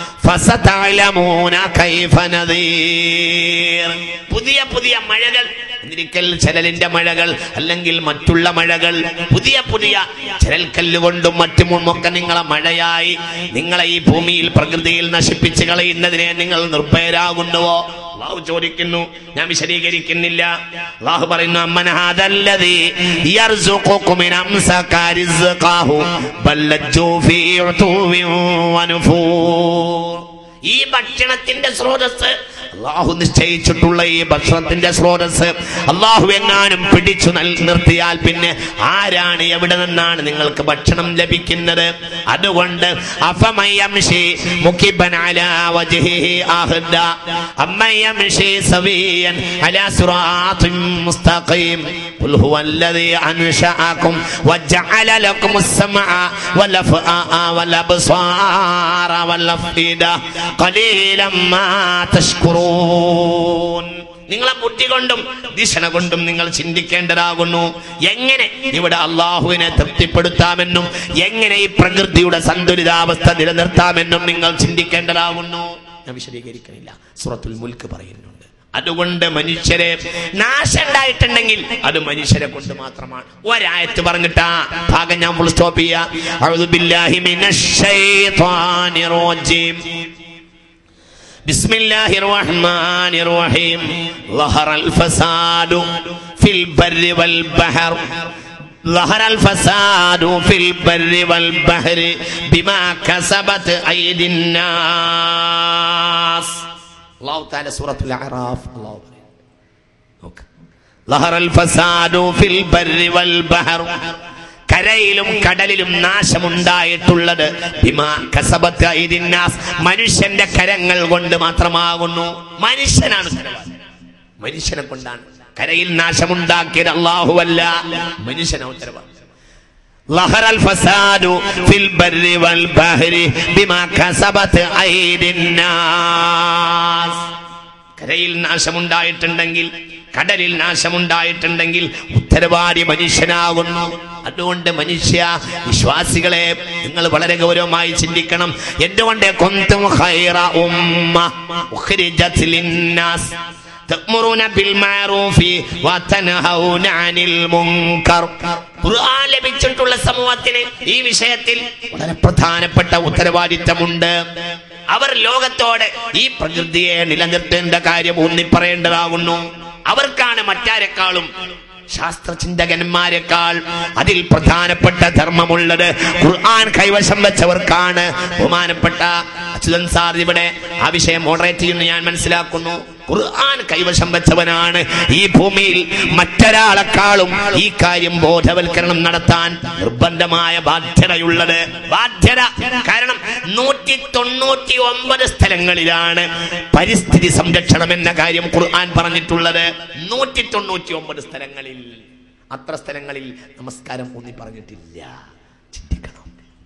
പുതിയ പുതിയ മഴകൾ ഒന്നിരിക്കൽ ചരലിന്റെ മഴകൾ, അല്ലെങ്കിൽ മറ്റുള്ള മഴകൾ, പുതിയ പുതിയ ചരൽക്കല്ല് കൊണ്ടും മറ്റുമൊക്കെ നിങ്ങളെ മഴയായി നിങ്ങളെ ഈ ഭൂമിയിൽ പ്രകൃതിയിൽ നശിപ്പിച്ച് കളയുന്നതിനെ നിങ്ങൾ നിർഭയരാകുന്നുവോ? അല്ലാഹു ചോദിക്കുന്നു. ഞാൻ വിശദീകരിക്കുന്നില്ല. അല്ലാഹു പറയുന്നു, അമ്മൻ ഹാദല്ലദീ യർസുഖുകും മിൻ അംസക റിസ്ഖഹു ബല്ലജു ഫീ ഉതുവിൻ വനുഫൂർ. ഈ ഭക്ഷണത്തിന്റെ സ്രോതസ്, അല്ലാഹു നിശ്ചയിച്ചിട്ടുള്ള ഈ ഭക്ഷണത്തിന്റെ സ്രോതസ് അല്ലാഹു എങ്ങാനും പിടിച്ചു നിർത്തിയാൽ പിന്നെ ആരാണ്, എവിടെ നിന്നാണ് നിങ്ങൾക്ക് ഭക്ഷണം ലഭിക്കുന്നത്? അതുകൊണ്ട് അഫമയംശി മുകിബൻ അലാ വജ്ഹിഹി അഹ്ദ അമ്മയംശി സവിയൻ അലാ സിറാത്തിൻ മുസ്തഖീം ഖുൽ ഹുവല്ലദീ അൻശഅകും വജഅല ലക്കുമുസ് സമഅ വൽ അഫ്ആ വൽ അബ്സാറ വൽ അഫ്ഇദ ഖലീലൻ മാ തശ്കുറൂൻ. നിങ്ങളെ ബുദ്ധി കൊണ്ടും ദിശന കൊണ്ടും നിങ്ങൾ ചിന്തിക്കേണ്ടതാകുന്നു. എങ്ങനെ ഇവിടെ അള്ളാഹുവിനെ തൃപ്തിപ്പെടുത്താമെന്നും എങ്ങനെ ഈ പ്രകൃതിയുടെ സന്തുലിതാവസ്ഥ നിലനിർത്താമെന്നും നിങ്ങൾ ചിന്തിക്കേണ്ടതാകുന്നു. ഞാൻ വിശദീകരിക്കുന്നില്ല, സൂറത്തുൽ മുൽക്ക് പറയുന്നുണ്ട്. അതുകൊണ്ട് മനുഷ്യരെ നാശം ഉണ്ടായിട്ടുണ്ടെങ്കിൽ അത് മനുഷ്യരെ കൊണ്ട് മാത്രമാണ്. ഒരായത്ത് പറഞ്ഞിട്ടാ ഭാഗം ഞാൻ ഫുൾ സ്റ്റോപ്പ് ചെയ്യാം. അഊദു ബില്ലാഹി മിനശ് ശൈത്വാനിർ റജീം. بسم الله الرحمن الرحيم. ظهر الفساد في البر والبحر ظهر الفساد في البر والبحر بما كسبت أيدي الناس. الله تعالى سورة الأعراف. الله اوكي. ظهر الفساد في البر والبحر. കരയിലും കടലിലും നാശമുണ്ടായിട്ടുള്ളത് ബിമാ കസബത്ത് അയ്ദിന്നാസ്, മനുഷ്യന്റെ കരങ്ങൾ കൊണ്ട് മാത്രമാകുന്നു. മനുഷ്യനാണ് ഉത്തരവാദി, മനുഷ്യനെ കൊണ്ടാണ്. കരയിൽ നാശമുണ്ടാക്കിയത് അല്ലാഹുവല്ല, മനുഷ്യനാണ് ഉത്തരവാദി. ലഹറൽ ഫസാദു ഫിൽ ബർരി വൽ ബഹരി ബിമാ കസബത്ത് അയ്ദിന്നാസ്. കരയിൽ നാശമുണ്ടായിട്ടുണ്ടെങ്കിൽ, കടലിൽ നാശമുണ്ടായിട്ടുണ്ടെങ്കിൽ ഉത്തരവാദി മനുഷ്യനാകുന്നു. അതുകൊണ്ട് മനുഷ്യ വിശ്വാസികളെ നിങ്ങൾ വളരെ ഗൗരവമായി ചിന്തിക്കണം. എന്തുകൊണ്ട് കുന്തും ഖൈറ ഉമ്മ ഉഖ്രിജത് ലിന്നാസ് തഅ്മുറൂന ബിൽ മഅറൂഫി വതൻഹൗന അനിൽ മുൻകർ. ഖുർആൻ ലഭിച്ചിട്ടുള്ള സമൂഹത്തിന് ഈ വിഷയത്തിൽ വളരെ പ്രധാനപ്പെട്ട ഉത്തരവാദിത്തമുണ്ട്. അവർ ലോകത്തോടെ ഈ പ്രകൃതിയെ നിലനിർത്തേണ്ട കാര്യം ഊന്നി പറയേണ്ടതാകുന്നു. അവർക്കാണ് മറ്റാരെക്കാളും, ശാസ്ത്രചിന്തകന്മാരെക്കാൾ അതിൽ പ്രധാനപ്പെട്ട ധർമ്മമുള്ളത്. ഖുർആൻ കൈവശം വെച്ചവർക്കാണ്. ബഹുമാനപ്പെട്ട അച്യുതൻ സാർ ഇവിടെ ആ വിഷയം മോഡറേറ്റ് ചെയ്യുന്നു ഞാൻ മനസ്സിലാക്കുന്നു. ഖുർആൻ കൈവശം വെച്ചവനാണ് ഈ ഭൂമിയിൽ മറ്റൊരാളെക്കാളും ഈ കാര്യം ബോധവൽക്കരണം നടത്താൻ നിർബന്ധമായ ബാധ്യതയുള്ളത്. ബാധ്യത കാരണം നൂറ്റി തൊണ്ണൂറ്റി ഒമ്പത് സ്ഥലങ്ങളിലാണ് പരിസ്ഥിതി സംരക്ഷണം എന്ന കാര്യം ഖുർആൻ പറഞ്ഞിട്ടുള്ളത്. നൂറ്റി തൊണ്ണൂറ്റി ഒമ്പത് സ്ഥലങ്ങളിൽ, അത്ര സ്ഥലങ്ങളിൽ നമസ്കാരം ഊന്നി പറഞ്ഞിട്ടില്ല. ചിന്തിക്കണം,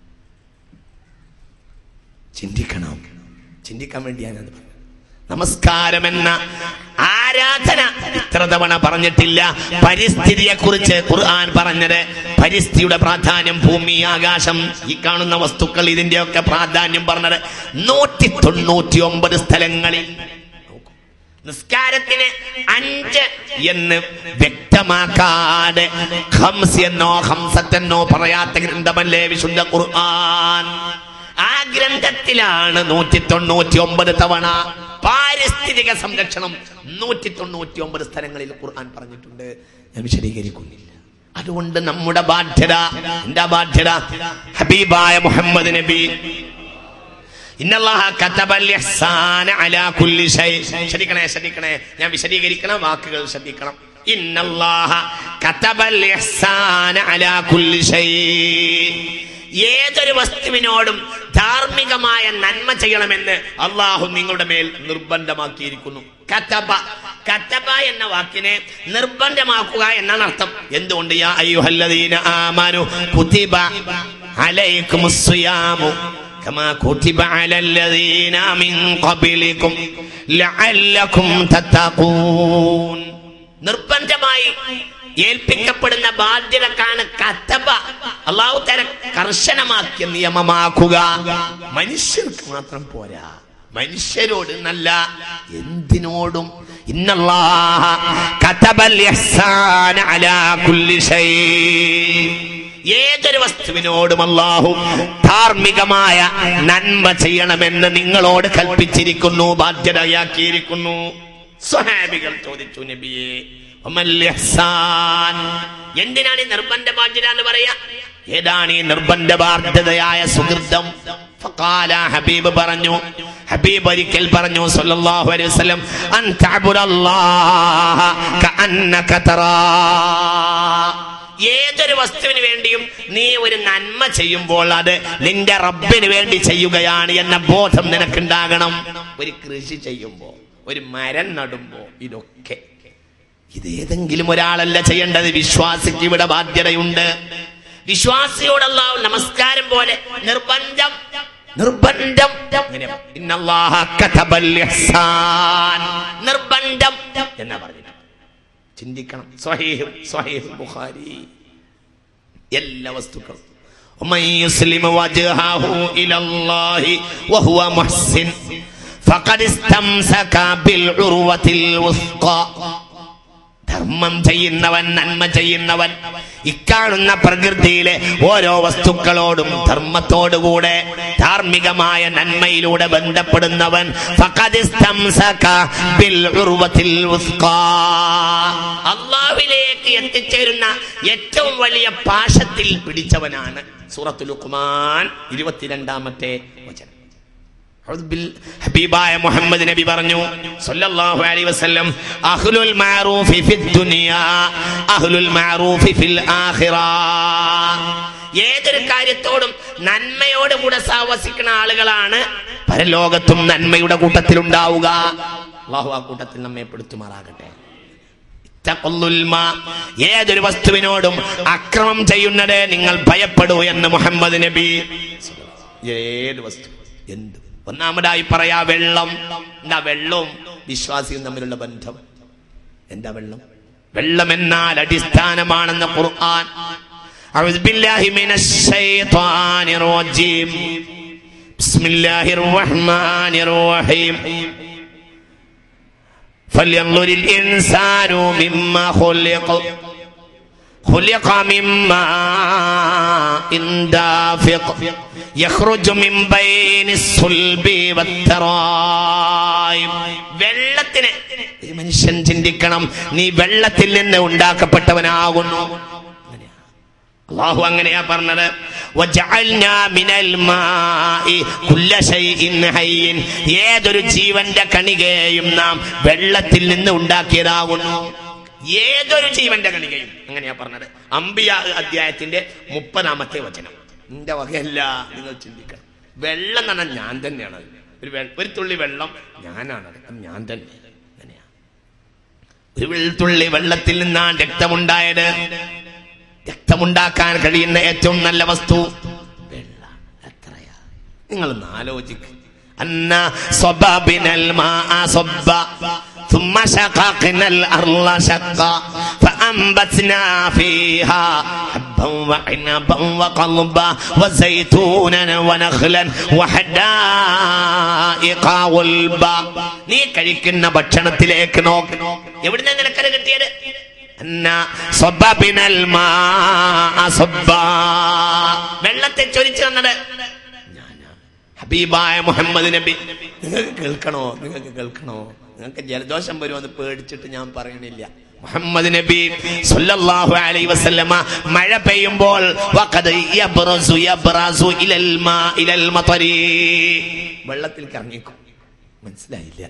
ചിന്തിക്കണം, ചിന്തിക്കാൻ വേണ്ടിയാണ് അത് പറഞ്ഞത്. നമസ്കാരം എന്ന ആരാധന ഇത്ര തവണ പറഞ്ഞിട്ടില്ല. പരിസ്ഥിതിയെ കുറിച്ച് ഖുർആൻ പറഞ്ഞത്, പരിസ്ഥിതിയുടെ പ്രാധാന്യം, ഭൂമി, ആകാശം, ഈ കാണുന്ന വസ്തുക്കൾ, ഇതിന്റെയൊക്കെ പ്രാധാന്യം പറഞ്ഞത് നൂറ്റി തൊണ്ണൂറ്റി ഒമ്പത് സ്ഥലങ്ങളിൽ. നിസ്കാരത്തിന് അഞ്ച് എന്ന് വ്യക്തമാക്കാതെ ഖംസ് എന്നോ ഖംസത്തെന്നോ പറയാത്ത ഗ്രന്ഥമല്ലേ വിശുദ്ധ ഖുർആൻ. ആ ഗ്രന്ഥത്തിലാണ് നൂറ്റി തൊണ്ണൂറ്റി ഒമ്പത് തവണ പാരിസ്ഥിതിക സംരക്ഷണം നൂറ്റി തൊണ്ണൂറ്റി ഒമ്പത് സ്ഥലങ്ങളിൽ ഖുർആൻ പറഞ്ഞിട്ടുണ്ട്. ഞാൻ വിശദീകരിക്കുന്നില്ല. അതുകൊണ്ട് നമ്മുടെ ബാധ്യത, എന്താ ബാധ്യത? ഹബീബായ മുഹമ്മദ് നബി ഇന്നല്ലാഹ കതബൽ ഇഹ്സാന അലാ കുല്ലി ശൈ. ശ്രദ്ധിക്കണേ, ശ്രദ്ധിക്കണേ, ഞാൻ വിശദീകരിക്കണം, വാക്കുകൾ ശ്രദ്ധിക്കണം. ഇന്നല്ലാഹ കതബൽ ഇഹ്സാന അലാ കുല്ലി ശൈ. ഏതൊരു വസ്തുവിനോടും ധാർമ്മികമായ നന്മ ചെയ്യണമെന്ന് അള്ളാഹു നിങ്ങളുടെ മേൽ നിർബന്ധമാക്കിയിരിക്കുന്നു. കതബ, കതബ എന്ന വാക്കിനെ നിർബന്ധമാക്കുക എന്നാണ് അർത്ഥം. എന്തുകൊണ്ട്? യാ അയ്യുഹല്ലദീന ആമനു കുതിബ അലൈക്കുമുസ് സിയാമു കമാ കുതിബ അലല്ലദീന മിൻ ഖബലികും ലഅല്ലകും തത്തഖൂൻ. നിർബന്ധമായി ഏൽപ്പിക്കപ്പെടുന്ന ബാധ്യതക്കാണ് കതബ. അല്ലാഹു തആല കർശനമാക്കിയ നിയമമാക്കുക. മനുഷ്യർക്ക് മാത്രം പോരാ, മനുഷ്യരോട് നല്ല എന്തിനോടും ഇന്നല്ലാഹ കതബൽ ഇഹ്സാന അലാ കുല്ലി ഷൈ. ഏതൊരു വസ്തുവിനോടും അല്ലാഹു ധാർമ്മികമായ നന്മ ചെയ്യണമെന്ന് നിങ്ങളോട് കൽപ്പിച്ചിരിക്കുന്നു, ബാധ്യതയാക്കിയിരിക്കുന്നു. സ്വഹാബികൾ ചോദിച്ചു, നബിയേ വമൽ ഇഹ്സാൻ, എന്തിനാണ് ഈ നിർബന്ധ ബാധ്യത എന്ന് പറയാ? ഏതാണ് ഈ നിർബന്ധ ബാധ്യതയായ സുഹൃതം? ഫഖാല, ഹബീബ് പറഞ്ഞു, ഹബീബ് ഒരിക്കൽ പറഞ്ഞു സല്ലല്ലാഹു അലൈഹി വസല്ലം, അൻ തഅബുദല്ലാഹ കഅന്നക തറാ. ഏതൊരു വസ്തുവിന് വേണ്ടിയും നീ ഒരു നന്മ ചെയ്യുമ്പോൾ അത് നിന്റെ റബ്ബിന് വേണ്ടി ചെയ്യുകയാണ് എന്ന ബോധം നിനക്കുണ്ടാകണം. ഒരു കൃഷി ചെയ്യുമ്പോ, ഒരു മരം നടുമ്പോ, ഇതൊക്കെ ഇതേതെങ്കിലും ഒരാളല്ല ചെയ്യേണ്ടത്. വിശ്വാസിക്ക് ഇവിടെ ബാധ്യതയുണ്ട്. വിശ്വാസിയോട് അല്ലാഹു നമസ്കാരം പോലെ നിർബന്ധം നിർബന്ധം ഇന്നല്ലാഹ കതബൽ ഇഹ്സാൻ, നിർബന്ധം എന്നാ പറഞ്ഞത്. ചിന്തിക്കണം. സ്വഹീഹ് സ്വഹീഹ് ബുഖാരി. എല്ലാ വസ്തുക്കളും വമൻ യുസ്ലിമു വജ്ഹഹു ഇലല്ലാഹി വഹുവ മുഹ്സിൻ ഫഖദ് ഇസ്തംസക ബിൽ ഉർവത്തിൽ വുസ്ഖാ. ധർമ്മം ചെയ്യുന്നവൻ, നന്മ ചെയ്യുന്നവൻ, ഇക്കാണുന്ന പ്രകൃതിയിലെ ഓരോ വസ്തുക്കളോടും ധർമ്മത്തോടുകൂടെ ധാർമ്മികമായ നന്മയിലൂടെ ബന്ധപ്പെടുന്നവൻ ഫഖദ് ഇസ്തംസക ബിൽ ഉർവത്തിൽ വുസ്ഖാ, അല്ലാഹുവിലേക്ക് എത്തിച്ചേരുന്ന ഏറ്റവും വലിയ പാശത്തിൽ പിടിച്ചവനാണ്. സൂറത്തുൽ ലുഖ്മാൻ ഇരുപത്തിരണ്ടാമത്തെ വചനം. ഹബീബായ മുഹമ്മദ് നബി പറഞ്ഞു സല്ലല്ലാഹു അലൈഹി വസല്ലം, അഹ്ലുൽ മഅറൂഫി ഫിദ് ദുനിയാ അഹ്ലുൽ മഅറൂഫി ഫിൽ ആഖിറ. ഏതൊരു കാര്യത്തോടും നന്മയോട് കൂടെ സഹവസിക്കുന്ന ആളുകളാണ് പരലോകത്തും നന്മയുടെ കൂട്ടത്തിൽ ഉണ്ടാവുക. അല്ലാഹു ആ കൂട്ടത്തിൽ നമ്മെ പെടുത്തുമാറാകട്ടെ. ഏതൊരു വസ്തുവിനോടും അക്രമം ചെയ്യുന്നത് നിങ്ങൾ ഭയപ്പെടൂ എന്ന് മുഹമ്മദ് നബി. ഏത് വസ്തു, എന്ത്. ഒന്നാമതായി പറയാ വെള്ളം. എന്താ വെള്ളവും വിശ്വാസിയും തമ്മിലുള്ള ബന്ധം? എന്താ വെള്ളം? വെള്ളം എന്നാൽ അടിസ്ഥാനമാണെന്ന് ഖുർആൻ. അഊദു ബില്ലാഹി മിനശ് ശൈത്വാനിർ റജീം. ബിസ്മില്ലാഹിർ റഹ്മാനിർ റഹീം. ഫൽയൻദുരിൽ ഇൻസാനു മിമ്മാ ഖുലിഖ خلق من ماء دافق يخرج من بين الصلب والترائب. വെള്ളത്തിന് മനുഷ്യൻ ചിന്തിക്കണം, നീ വെള്ളത്തിൽ നിന്ന് ഉണ്ടാക്കപ്പെട്ടവനാകുന്നു. അല്ലാഹു അങ്ങനെയാ പറഞ്ഞത്. വജഅൽനാ മിനൽ മാഇ കുല്ല ശൈഇൻ ഹയ്യിൻ. ഏതൊരു ജീവന്റെ കണികയെയും നാം വെള്ളത്തിൽ നിന്ന് ഉണ്ടാക്കിയതാകുന്നു. ഏതൊരു ജീവന്റെ കണികയും. അങ്ങനെയാ പറഞ്ഞത്. അംബിയാ അധ്യായത്തിന്റെ മുപ്പതാമത്തെ വചനം. നിന്റെ വകയല്ല, നിങ്ങൾ ചിന്തിക്കണം. വെള്ളം എന്ന് പറഞ്ഞാൽ ഞാൻ തന്നെയാണ്. ഒരു ഒരു തുള്ളി വെള്ളം ഞാനാണത്, ഞാൻ തന്നെ. അങ്ങനെയാ. ഒരു വെള്ളത്തുള്ളി വെള്ളത്തിൽ നിന്നാണ് രക്തമുണ്ടായത്. രക്തമുണ്ടാക്കാൻ കഴിയുന്ന ഏറ്റവും നല്ല വസ്തു വെള്ളം. എത്രയാ നിങ്ങളൊന്ന് ആലോചിക്കുക. അന്ന സ്വബബിനൽ മാഅ സ്വബ്ബ ثم شققنا الأرض شقا فأنبتنا فيها حبا وعنبا وقضبا وزيتونا ونخلا وحدائق غلبا. നീ കഴിക്കുന്ന ഭക്ഷണത്തിലേക്ക് നോക്ക്. എവിടുന്നാ നിനക്കത് കിട്ടിയത്? വെള്ളത്തെ ചൊരിച്ചു തന്നത് ഞാനാ, ഹബീബായ മുഹമ്മദ് നബി. നിങ്ങൾക്ക് കേൾക്കണോ? നിങ്ങൾക്ക് കേൾക്കണോ? നിങ്ങൾക്ക് ജലദോഷം വരുമെന്ന് പേടിച്ചിട്ട് ഞാൻ പറയണില്ല. മുഹമ്മദ് നബി സല്ലല്ലാഹു അലൈഹി വസല്ലമ മഴ പെയ്യുമ്പോൾ വഖദ് യബ്റസു യബ്റസു ഇലൽ മാ ഇലൽ മതരി, വെള്ളത്തിൽ കറങ്ങിക്കും. മനസ്സിലായില്ല?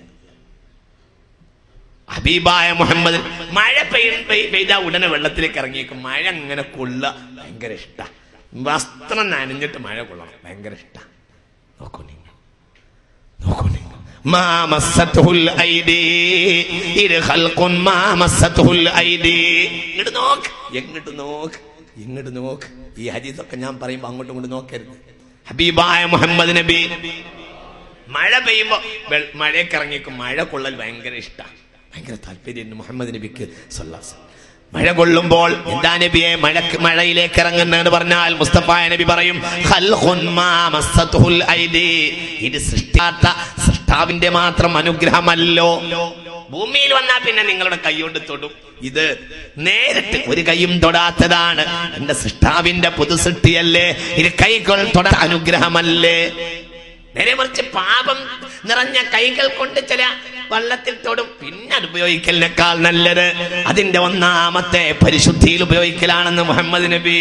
ഹബീബായ മുഹമ്മദ് മഴ പെയ്ത ഉടനെ വെള്ളത്തിലേക്ക് ഇറങ്ങിയേക്കും. മഴ അങ്ങനെ കൊള്ള ഭയങ്കര ഇഷ്ട. വസ്ത്രം നനഞ്ഞിട്ട് മഴ കൊള്ളണം, ഭയങ്കര ഇഷ്ട. നോക്കൂ നിങ്ങൾ, നോക്കൂ നിങ്ങൾ. മാ മസ്സത്തുൽ ഐദി ഇത് ഖൽഖുൻ മാ മസ്സത്തുൽ ഐദി. ഇങ്ങോട്ട് നോക്ക്, എങ്ങോട്ട് നോക്ക്, ഇങ്ങോട്ട് നോക്ക്. ഈ ഹദീസൊക്കെ ഞാൻ പറയുമ്പോൾ അങ്ങോട്ടും ഇങ്ങോട്ട് നോക്കരുത്. ഹബീബായ മുഹമ്മദ് നബി മഴ പെയ്യുമ്പോ മഴയൊക്കെ ഇറങ്ങിയേക്കും. മഴ കൊള്ളൽ ഭയങ്കര ഇഷ്ട, ഭയങ്കര താല്പര്യം മുഹമ്മദ് നബിക്ക് സല്ലല്ലാഹു അലൈഹി വസല്ലം. മഴ കൊള്ളുമ്പോൾ എന്താ നബിയെ മഴ മഴയിലേക്ക് ഇറങ്ങുന്നത് പറഞ്ഞാൽ മുസ്തഫായ നബി പറയും ഖൽഖുൻ മാ മസ്സത്തുൽ ഐദി. ഇത് സൃഷ്ടാത്ത സൃഷ്ടാവിന്റെ മാത്രം അനുഗ്രഹമല്ലോ. ഭൂമിയിൽ വന്നാൽ പിന്നെ നിങ്ങളുടെ കൈകൊണ്ട് തൊടും. ഇത് നേരിട്ട് ഒരു കൈയും തൊടാത്തതാണ്. എന്റെ സൃഷ്ടാവിന്റെ പുതുസൃഷ്ടിയല്ലേ, ഇത് കൈകൾ തൊട അനുഗ്രഹമല്ലേ. നേരെ മറിച്ച് പാപം നിറഞ്ഞ കൈകൾ കൊണ്ട് ചില വള്ളത്തിൽ തൊടും, പിന്നെ അത് ഉപയോഗിക്കലിനേക്കാൾ നല്ലത് അതിന്റെ ഒന്നാമത്തെ പരിശുദ്ധിയിൽ ഉപയോഗിക്കലാണെന്ന് മുഹമ്മദ് നബി.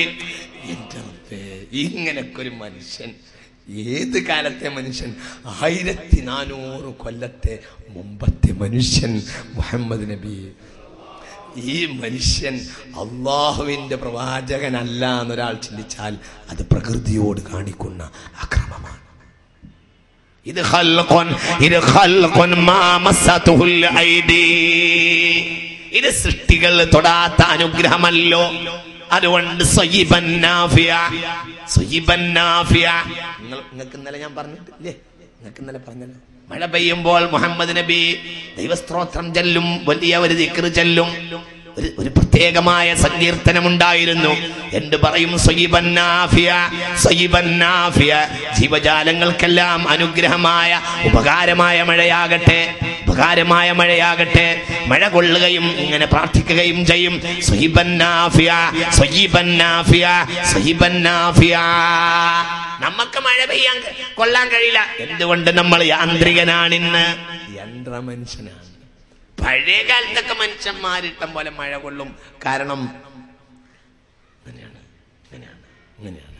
ഇങ്ങനൊക്കെ ഒരു മനുഷ്യൻ, ഏത് കാലത്തെ മനുഷ്യൻ, ആയിരത്തി നാനൂറ് കൊല്ലത്തെ മുമ്പത്തെ മനുഷ്യൻ മുഹമ്മദ് നബി. ഈ മനുഷ്യൻ അള്ളാഹുവിന്റെ പ്രവാചകനല്ല എന്നൊരാൾ ചിന്തിച്ചാൽ അത് പ്രകൃതിയോട് കാണിക്കുന്ന അക്രമമാണ്. ഇത് ഖൽഖുൻ ഇത് ഖൽഖുൻ മാ മസ്സതുൽ ഐദി, ഇത് സൃഷ്ടികൾ തൊടാത്ത അനുഗ്രഹമല്ലോ. അതുകൊണ്ട് സയ്യിബൻ നാഫിയ, സയ്യിബൻ നാഫിയ. നിങ്ങൾ നിങ്ങൾക്ക് ഇന്നലെ ഞാൻ പറഞ്ഞിട്ടില്ലേ, നിങ്ങൾക്ക് ഇന്നലെ പറഞ്ഞല്ലോ, മഴ പെയ്യുമ്പോൾ മുഹമ്മദ് നബി ദൈവസ്തോത്രം ചൊല്ലും, വലിയ ഒരു ദിക്ർ ചൊല്ലും, ഒരു ഒരു പ്രത്യേകമായ സങ്കീർത്തനമുണ്ടായിരുന്നു. എന്ത് പറയും? സയ്യിബൻ നാഫിയ, സയ്യിബൻ നാഫിയ. ജീവജാലങ്ങൾക്കെല്ലാം അനുഗ്രഹമായ ഉപകാരമായ മഴയാകട്ടെ, ഉപകാരമായ മഴയാകട്ടെ. മഴ കൊള്ളുകയും ഇങ്ങനെ പ്രാർത്ഥിക്കുകയും ചെയ്യും. സയ്യിബൻ നാഫിയ, സയ്യിബൻ നാഫിയ, സയ്യിബൻ നാഫിയ. നമുക്ക് മഴ പെയ്യാൻ കൊള്ളാൻ കഴിയില്ല. എന്തുകൊണ്ട്? നമ്മൾ യാന്ത്രികനാണ്, ഇന്ന് യന്ത്ര മനുഷ്യനാണ്. പഴയ കാലത്തൊക്കെ മനുഷ്യന്മാരിട്ടം പോലെ മഴ കൊള്ളും. കാരണം അങ്ങനെയാണ്, അങ്ങനെയാണ്, അങ്ങനെയാണ്,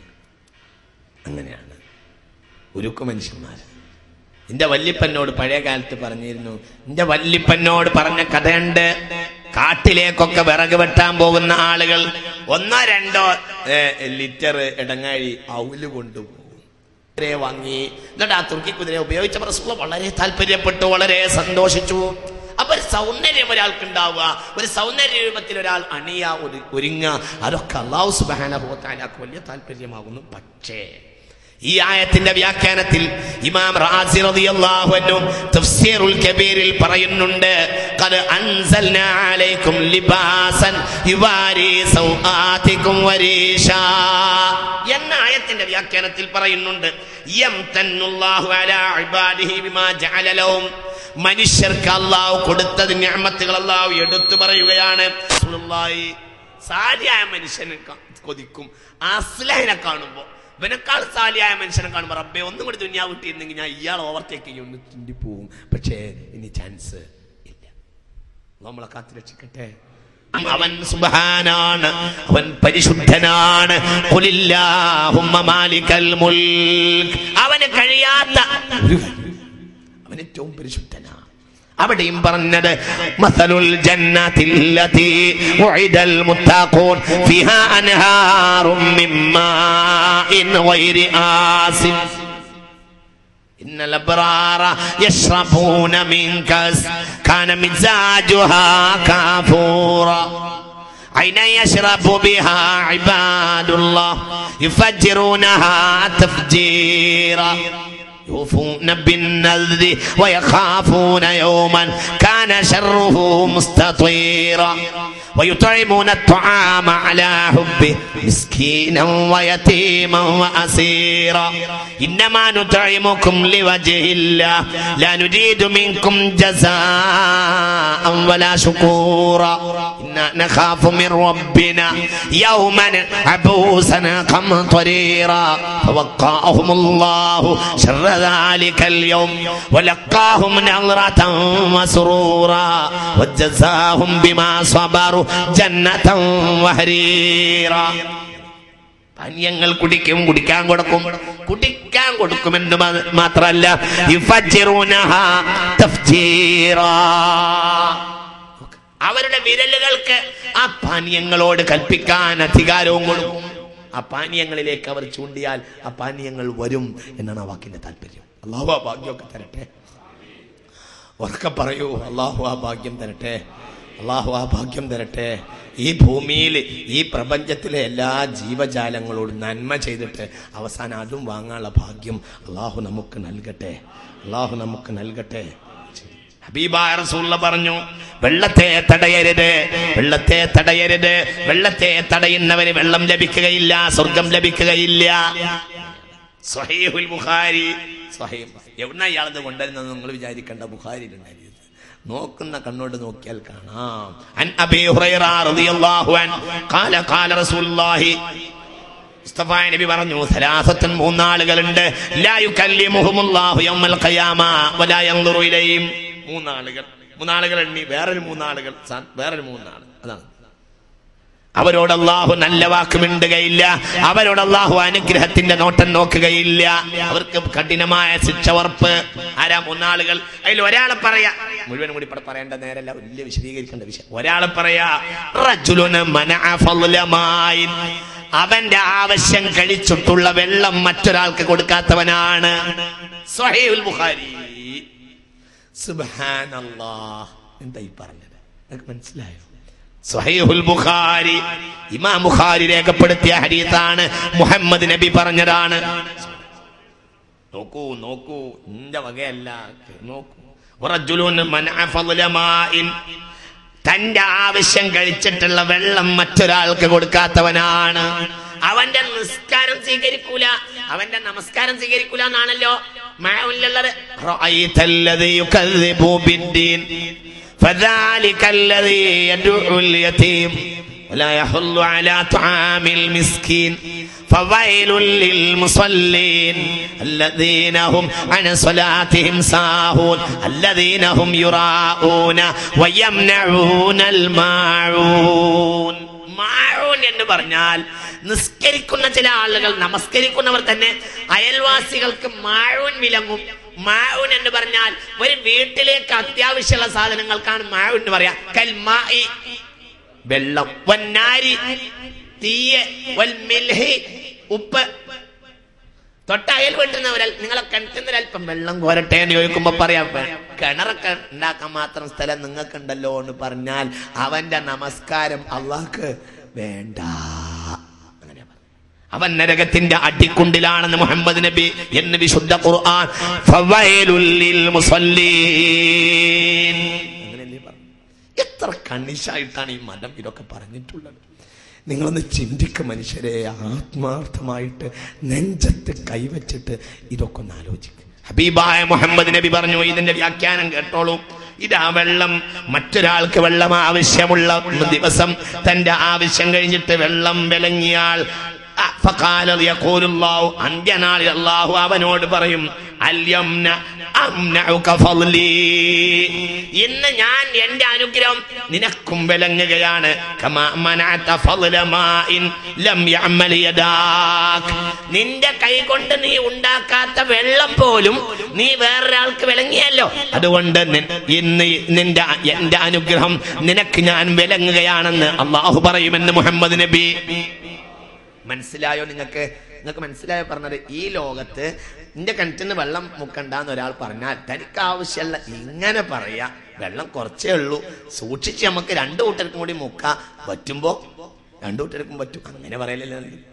അങ്ങനെയാണ് ഉരുക്കു മനുഷ്യന്മാർ. എന്റെ വല്യപ്പനോട് പഴയ കാലത്ത് പറഞ്ഞിരുന്നു, എന്റെ വല്യപ്പനോട് പറഞ്ഞ കഥയുണ്ട്. കാട്ടിലേക്കൊക്കെ വിറക് വെട്ടാൻ പോകുന്ന ആളുകൾ ഒന്നോ രണ്ടോ ലിറ്റർ ഇടങ്ങാഴി ഔല് കൊണ്ടുപോകും, കുതിരയെ വാങ്ങി. എന്നിട്ട് ആ തുർക്കി കുതിരയെ ഉപയോഗിച്ച റസൂൽ വളരെ താല്പര്യപ്പെട്ടു, വളരെ സന്തോഷിച്ചു. അപ്പൊ ഒരു സൗന്ദര്യം ഒരാൾക്ക് ഉണ്ടാവുക, ഒരു സൗന്ദര്യ രൂപത്തിൽ ഒരാൾ അണിയ, ഒരുങ്ങുക, അതൊക്കെ അല്ലാഹു സുബ്ഹാനഹു വ തആലക്ക് വലിയ താല്പര്യമാകുന്നു. പക്ഷേ ഈ ആയത്തിന്റെ വ്യാഖ്യാനത്തിൽ ഇമാം റാസി റളിയല്ലാഹു അൻഹു തഫ്സീറുൽ കബീറിൽ പറയുന്നുണ്ട്, ഖദ് അൻസൽനാ അലൈക്കും ലിബാസൻ യുവാരി സൗആതികും വരീഷാ എന്ന ആയത്തിന്റെ വ്യാഖ്യാനത്തിൽ പറയുന്നുണ്ട്, യംതന്നുല്ലാഹു അലാ ഇബാദിഹി ബിമാ ജഅല ലഹും. മനുഷ്യർക്ക് അല്ലാഹു കൊടുത്തത് നിഅമത്തുകൾ അല്ലാഹു എടുത്തു പറയുകയാണ്. റസൂലുള്ളാഹി സാലിയായ മനുഷ്യനെ കൊതിക്കും, അസ്ലഹിനെ കാണുമ്പോൾ. ഇവനേക്കാൾ സാലിയായ മനുഷ്യനെ കാണുമ്പോൾ റബ്ബേ ഒന്നും കൂടി ദുനിയാവ് കിട്ടിയിരുന്നെങ്കിൽ ഞാൻ ഇയാൾ ഓവർടേക്ക് ചെയ്യും, ഒന്ന് ചിന്തിപ്പോവും. പക്ഷേ ഇനി ചാൻസ് ഇല്ല. നമ്മളെ കാത്തുരക്ഷിക്കട്ടെ. അവൻ സുബ്ഹാനാണ്, അവൻ പരിശുദ്ധനാണ്. ഖുലില്ലാഹുമ്മ മാലികൽ മുൽക്ക്. അവന് കഴിയാത്ത ഒരു അവൻ ഏറ്റവും പരിശുദ്ധനാണ്. അവിടെയും പറഞ്ഞത് മസലുൽ ജന്നത്തില്ലതി ഉഇദൽ മുത്തഖൂൻ ഫിഹാ അൻഹാറും മിൻ മാഇൻ ഗൈരി ആസിൻ ഇന്നൽ അബ്റാറ യശ്റബൂന മിൻ കസ് കാന മിസാജുഹാ കാഫൂറ ഐന യശ്റബു ബിഹാ ഇബാദുല്ലാഹ് യുഫജ്ജിറൂനഹാ തഫ്ജീറ يوفون بالنذر ويخافون يوما كان شره مستطيرا ويطعمون الطعام على حبه مسكينا ويتيما وأسيرا إنما نطعمكم لوجه الله لا نريد منكم جزاء ولا شكورا إنا نخاف من ربنا يوما عبوسا قمطريرا فوقاهم الله شر ذلك اليوم ولقاهم نظرة وسرورا وجزاهم بما صبروا ജന്നതൻ വഹരീറ. പാനീയങ്ങൾ കുടിക്കും, കുടിക്കാൻ കൊടുക്കും, കുടിക്കാൻ കൊടുക്കുമെന്ന് മാത്രമല്ല യുഫജ്ജിറൂനഹാ തഫ്ജീറാ. അവരുടെ വിരലുകൾക്ക് ആ പാനീയങ്ങളോട് കൽപ്പിക്കാൻ അധികാരവും കൊടുക്കും. ആ പാനീയങ്ങളിലേക്ക് അവർ ചൂണ്ടിയാൽ ആ പാനീയങ്ങൾ വരും എന്നാണ് ആ വാക്കിന്റെ താല്പര്യം. അല്ലാഹു ആ ഭാഗ്യമൊക്കെ തരട്ടെ. ഉറക്കെ പറയൂ, അല്ലാഹു ആ ഭാഗ്യം തരട്ടെ, അല്ലാഹു ആ ഭാഗ്യം തരട്ടെ. ഈ ഭൂമിയിൽ ഈ പ്രപഞ്ചത്തിലെ എല്ലാ ജീവജാലങ്ങളോടും നന്മ ചെയ്തിട്ട് അവസാനം അതും വാങ്ങാനുള്ള ഭാഗ്യം അല്ലാഹു നമുക്ക് നൽകട്ടെ, അല്ലാഹു നമുക്ക് നൽകട്ടെ. ഹബീബായ റസൂലുള്ള പറഞ്ഞു, വെള്ളത്തെ തടയരുത്, വെള്ളത്തെ തടയരുത്. വെള്ളത്തെ തടയുന്നവന് വെള്ളം ലഭിക്കുകയില്ല, സ്വർഗം ലഭിക്കുകയില്ല. സ്വഹീഹുൽ ബുഖാരി. സ്വഹീഹ് എവിടുന്ന ഇയാളത് കൊണ്ടുവരുന്നത് നിങ്ങൾ വിചാരിക്കേണ്ട, ബുഖാരിയിലുണ്ടായിരുന്നു. നോക്കുന്ന കണ്ണോട് നോക്കിയാൽ കാണാം. അൻ അബീ ഹുറൈറ റളിയല്ലാഹു അൻഹു ഖാല ഖാല റസൂലുള്ളാഹി മുസ്തഫ നബി പറഞ്ഞു, സലാസത്തുൻ മൂന്നാളുകളുണ്ട്, ലാ യുകല്ലിമുഹുമുല്ലാഹു യൗമൽ ഖിയാമ വലാ യൻദുറു ഇലൈഹിം. മൂന്നാളുകൾ മൂന്നാളുകൾ എണ്ണി വേറൊരു മൂന്നാളുകൾ വേറൊരു മൂന്നാൾ. അതാണ് അവരോട് അല്ലാഹു നല്ല വാക്ക് മിണ്ടുകയില്ല, അവരോട് അല്ലാഹു അനുഗ്രഹത്തിന്റെ നോട്ടം നോക്കുകയില്ല, അവർക്ക് കഠിനമായ ശിക്ഷ ഉറപ്പ്. ആരാ മൂന്നാളുകൾ? അതിൽ ഒരാളെ പറയാ, മുഴുവനും കൂടി ഇവിടെ പറയേണ്ട നേരല്ല, വലിയ വിശദീകരിക്കേണ്ട വിഷയം. ഒരാളെ പറയാ, റജുലുൻ മനഅ ഫളലമായിൻ, അവന്റെ ആവശ്യം കഴിച്ചിട്ടുള്ള വെള്ളം മറ്റൊരാൾക്ക് കൊടുക്കാത്തവനാണ്. സ്വഹീഹുൽ ബുഖാരി. സുബ്ഹാനല്ലാഹ്, എന്തായി പറഞ്ഞത്? നിങ്ങൾക്ക് മനസ്സിലായോ? സ്വഹീഹുൽ ബുഖാരി, ഇമാം ബുഖാരി രേഖപ്പെടുത്തിയ ഹദീസാണ്, മുഹമ്മദ് നബി പറഞ്ഞതാണ്. നോക്കൂ നോക്കൂ, ഇന്റെ വകയല്ല, നോക്കൂ. റജുലുൻ മനഅ ഫളലമായിൻ, തന്റെ ആവശ്യം കഴിച്ചിട്ടുള്ള വെള്ളം മറ്റൊരാൾക്ക് കൊടുക്കാത്തവനാണ്. അവന്റെ നിസ്കാരം സ്വീകരിക്കൂല, അവന്റെ നമസ്കാരം സ്വീകരിക്കൂല എന്നാണല്ലോ മഅഉള്ളത്. റഅയ്തല്ലദീ യുകദ്ദിബു ബിദ്ദീൻ ഫദാലികല്ലദീ യദ്ഉൽ യതീം വലാ യഹുല്ലു അലാ തുആമിൽ മിസ്കീൻ ഫവൈലുൽ ലിൽ മുസല്ലീൻ الذين هم عن صلاتهم ساهون الذين هم يراءون ويمنعون الماعون. മാഊൻ എന്ന് പറഞ്ഞാൽ നിസ്കരിക്കുന്ന ചില ആളുകൾ, നമസ്കരിക്കുന്നവർ തന്നെ അയൽവാസികൾക്ക് മാഊൻ വിലങ്ങും. മാഊൻ എന്ന് പറഞ്ഞാൽ ഒരു വീട്ടിലേക്ക് അത്യാവശ്യമുള്ള സാധനങ്ങൾക്കാണ് മാഊൻ എന്ന് പറയാ. കൽമായി വെള്ളം, വന്നാരി തീയ്, വൽ മിൽഹി ഉപ്പ്. തൊട്ട അയൽ വീട്ടുന്നവരാൽ നിങ്ങളെ കിണറ്റുന്നൊരൽപ്പം വെള്ളം കോരട്ടെ എന്ന് ചോദിക്കുമ്പോ പറയാം, കിണറൊക്കെ ഉണ്ടാക്കാൻ മാത്രം സ്ഥലം നിങ്ങൾക്കുണ്ടല്ലോ എന്ന് പറഞ്ഞാൽ അവന്റെ നമസ്കാരം അള്ളാഹ്ക്ക് വേണ്ട. അങ്ങനെ അവൻ നരകത്തിന്റെ അടിക്കുണ്ടിലാണെന്ന് മുഹമ്മദ് നബി എന്ന് വിശുദ്ധ ഖുർആൻ. ഫവൈലുൽ ലിൽ മുസല്ലീൻ. അങ്ങനെയല്ലേ പറഞ്ഞു. എത്ര കണിശായിട്ടാണ് ഈ മതം ഇതൊക്കെ പറഞ്ഞിട്ടുള്ളത്. നിങ്ങളൊന്ന് ചിന്തിക്കുക മനുഷ്യരെ, ആത്മാർത്ഥമായിട്ട് നെഞ്ചത്ത് കൈവച്ചിട്ട് ഇതൊക്കെ ഒന്ന് ആലോചിക്കുക. ഹബീബായ മുഹമ്മദ് നബി പറഞ്ഞു, ഇതിന്റെ വ്യാഖ്യാനം കേട്ടോളൂ. ഇതാ വെള്ളം, മറ്റൊരാൾക്ക് വെള്ളം ആവശ്യമുള്ള ദിവസം തന്റെ ആവശ്യം കഴിഞ്ഞിട്ട് വെള്ളം വിലങ്ങിയാൽ അന്ത്യനാളിൽ അല്ലാഹു അവനോട് പറയും, അൽയംന അംനഉക ഫളീ, ഇന്ന് ഞാൻ എന്റെ അനുഗ്രഹം നിനക്കും വിലങ്ങുകയാണ്. കമാ മനഅത ഫളലമാഇൻ ലം യഅമൽ യദാക്, നിന്റെ കൈ കൊണ്ട് നീ ഉണ്ടാക്കാത്ത വെള്ളം പോലും നീ വേറൊരാൾക്ക് വിലങ്ങിയല്ലോ, അതുകൊണ്ട് ഇന്ന് നിന്റെ എന്റെ അനുഗ്രഹം നിനക്ക് ഞാൻ വിലങ്ങുകയാണെന്ന് അല്ലാഹു പറയുമെന്ന് മുഹമ്മദ് നബി. മനസ്സിലായോ നിങ്ങൾക്ക്? നിങ്ങൾക്ക് മനസ്സിലായോ പറഞ്ഞത്? ഈ ലോകത്ത് നിന്റെ കിണറ്റിന് വെള്ളം മുക്കണ്ടെന്ന് ഒരാൾ പറഞ്ഞാൽ തനിക്ക് ആവശ്യമല്ല, ഇങ്ങനെ പറയാ, വെള്ളം കുറച്ചേ ഉള്ളൂ, സൂക്ഷിച്ച് നമുക്ക് രണ്ടു കൂട്ടർക്കും കൂടി മുക്കാം, പറ്റുമ്പോ രണ്ടു കൂട്ടർക്കും പറ്റും, അങ്ങനെ പറയലല്ലോ.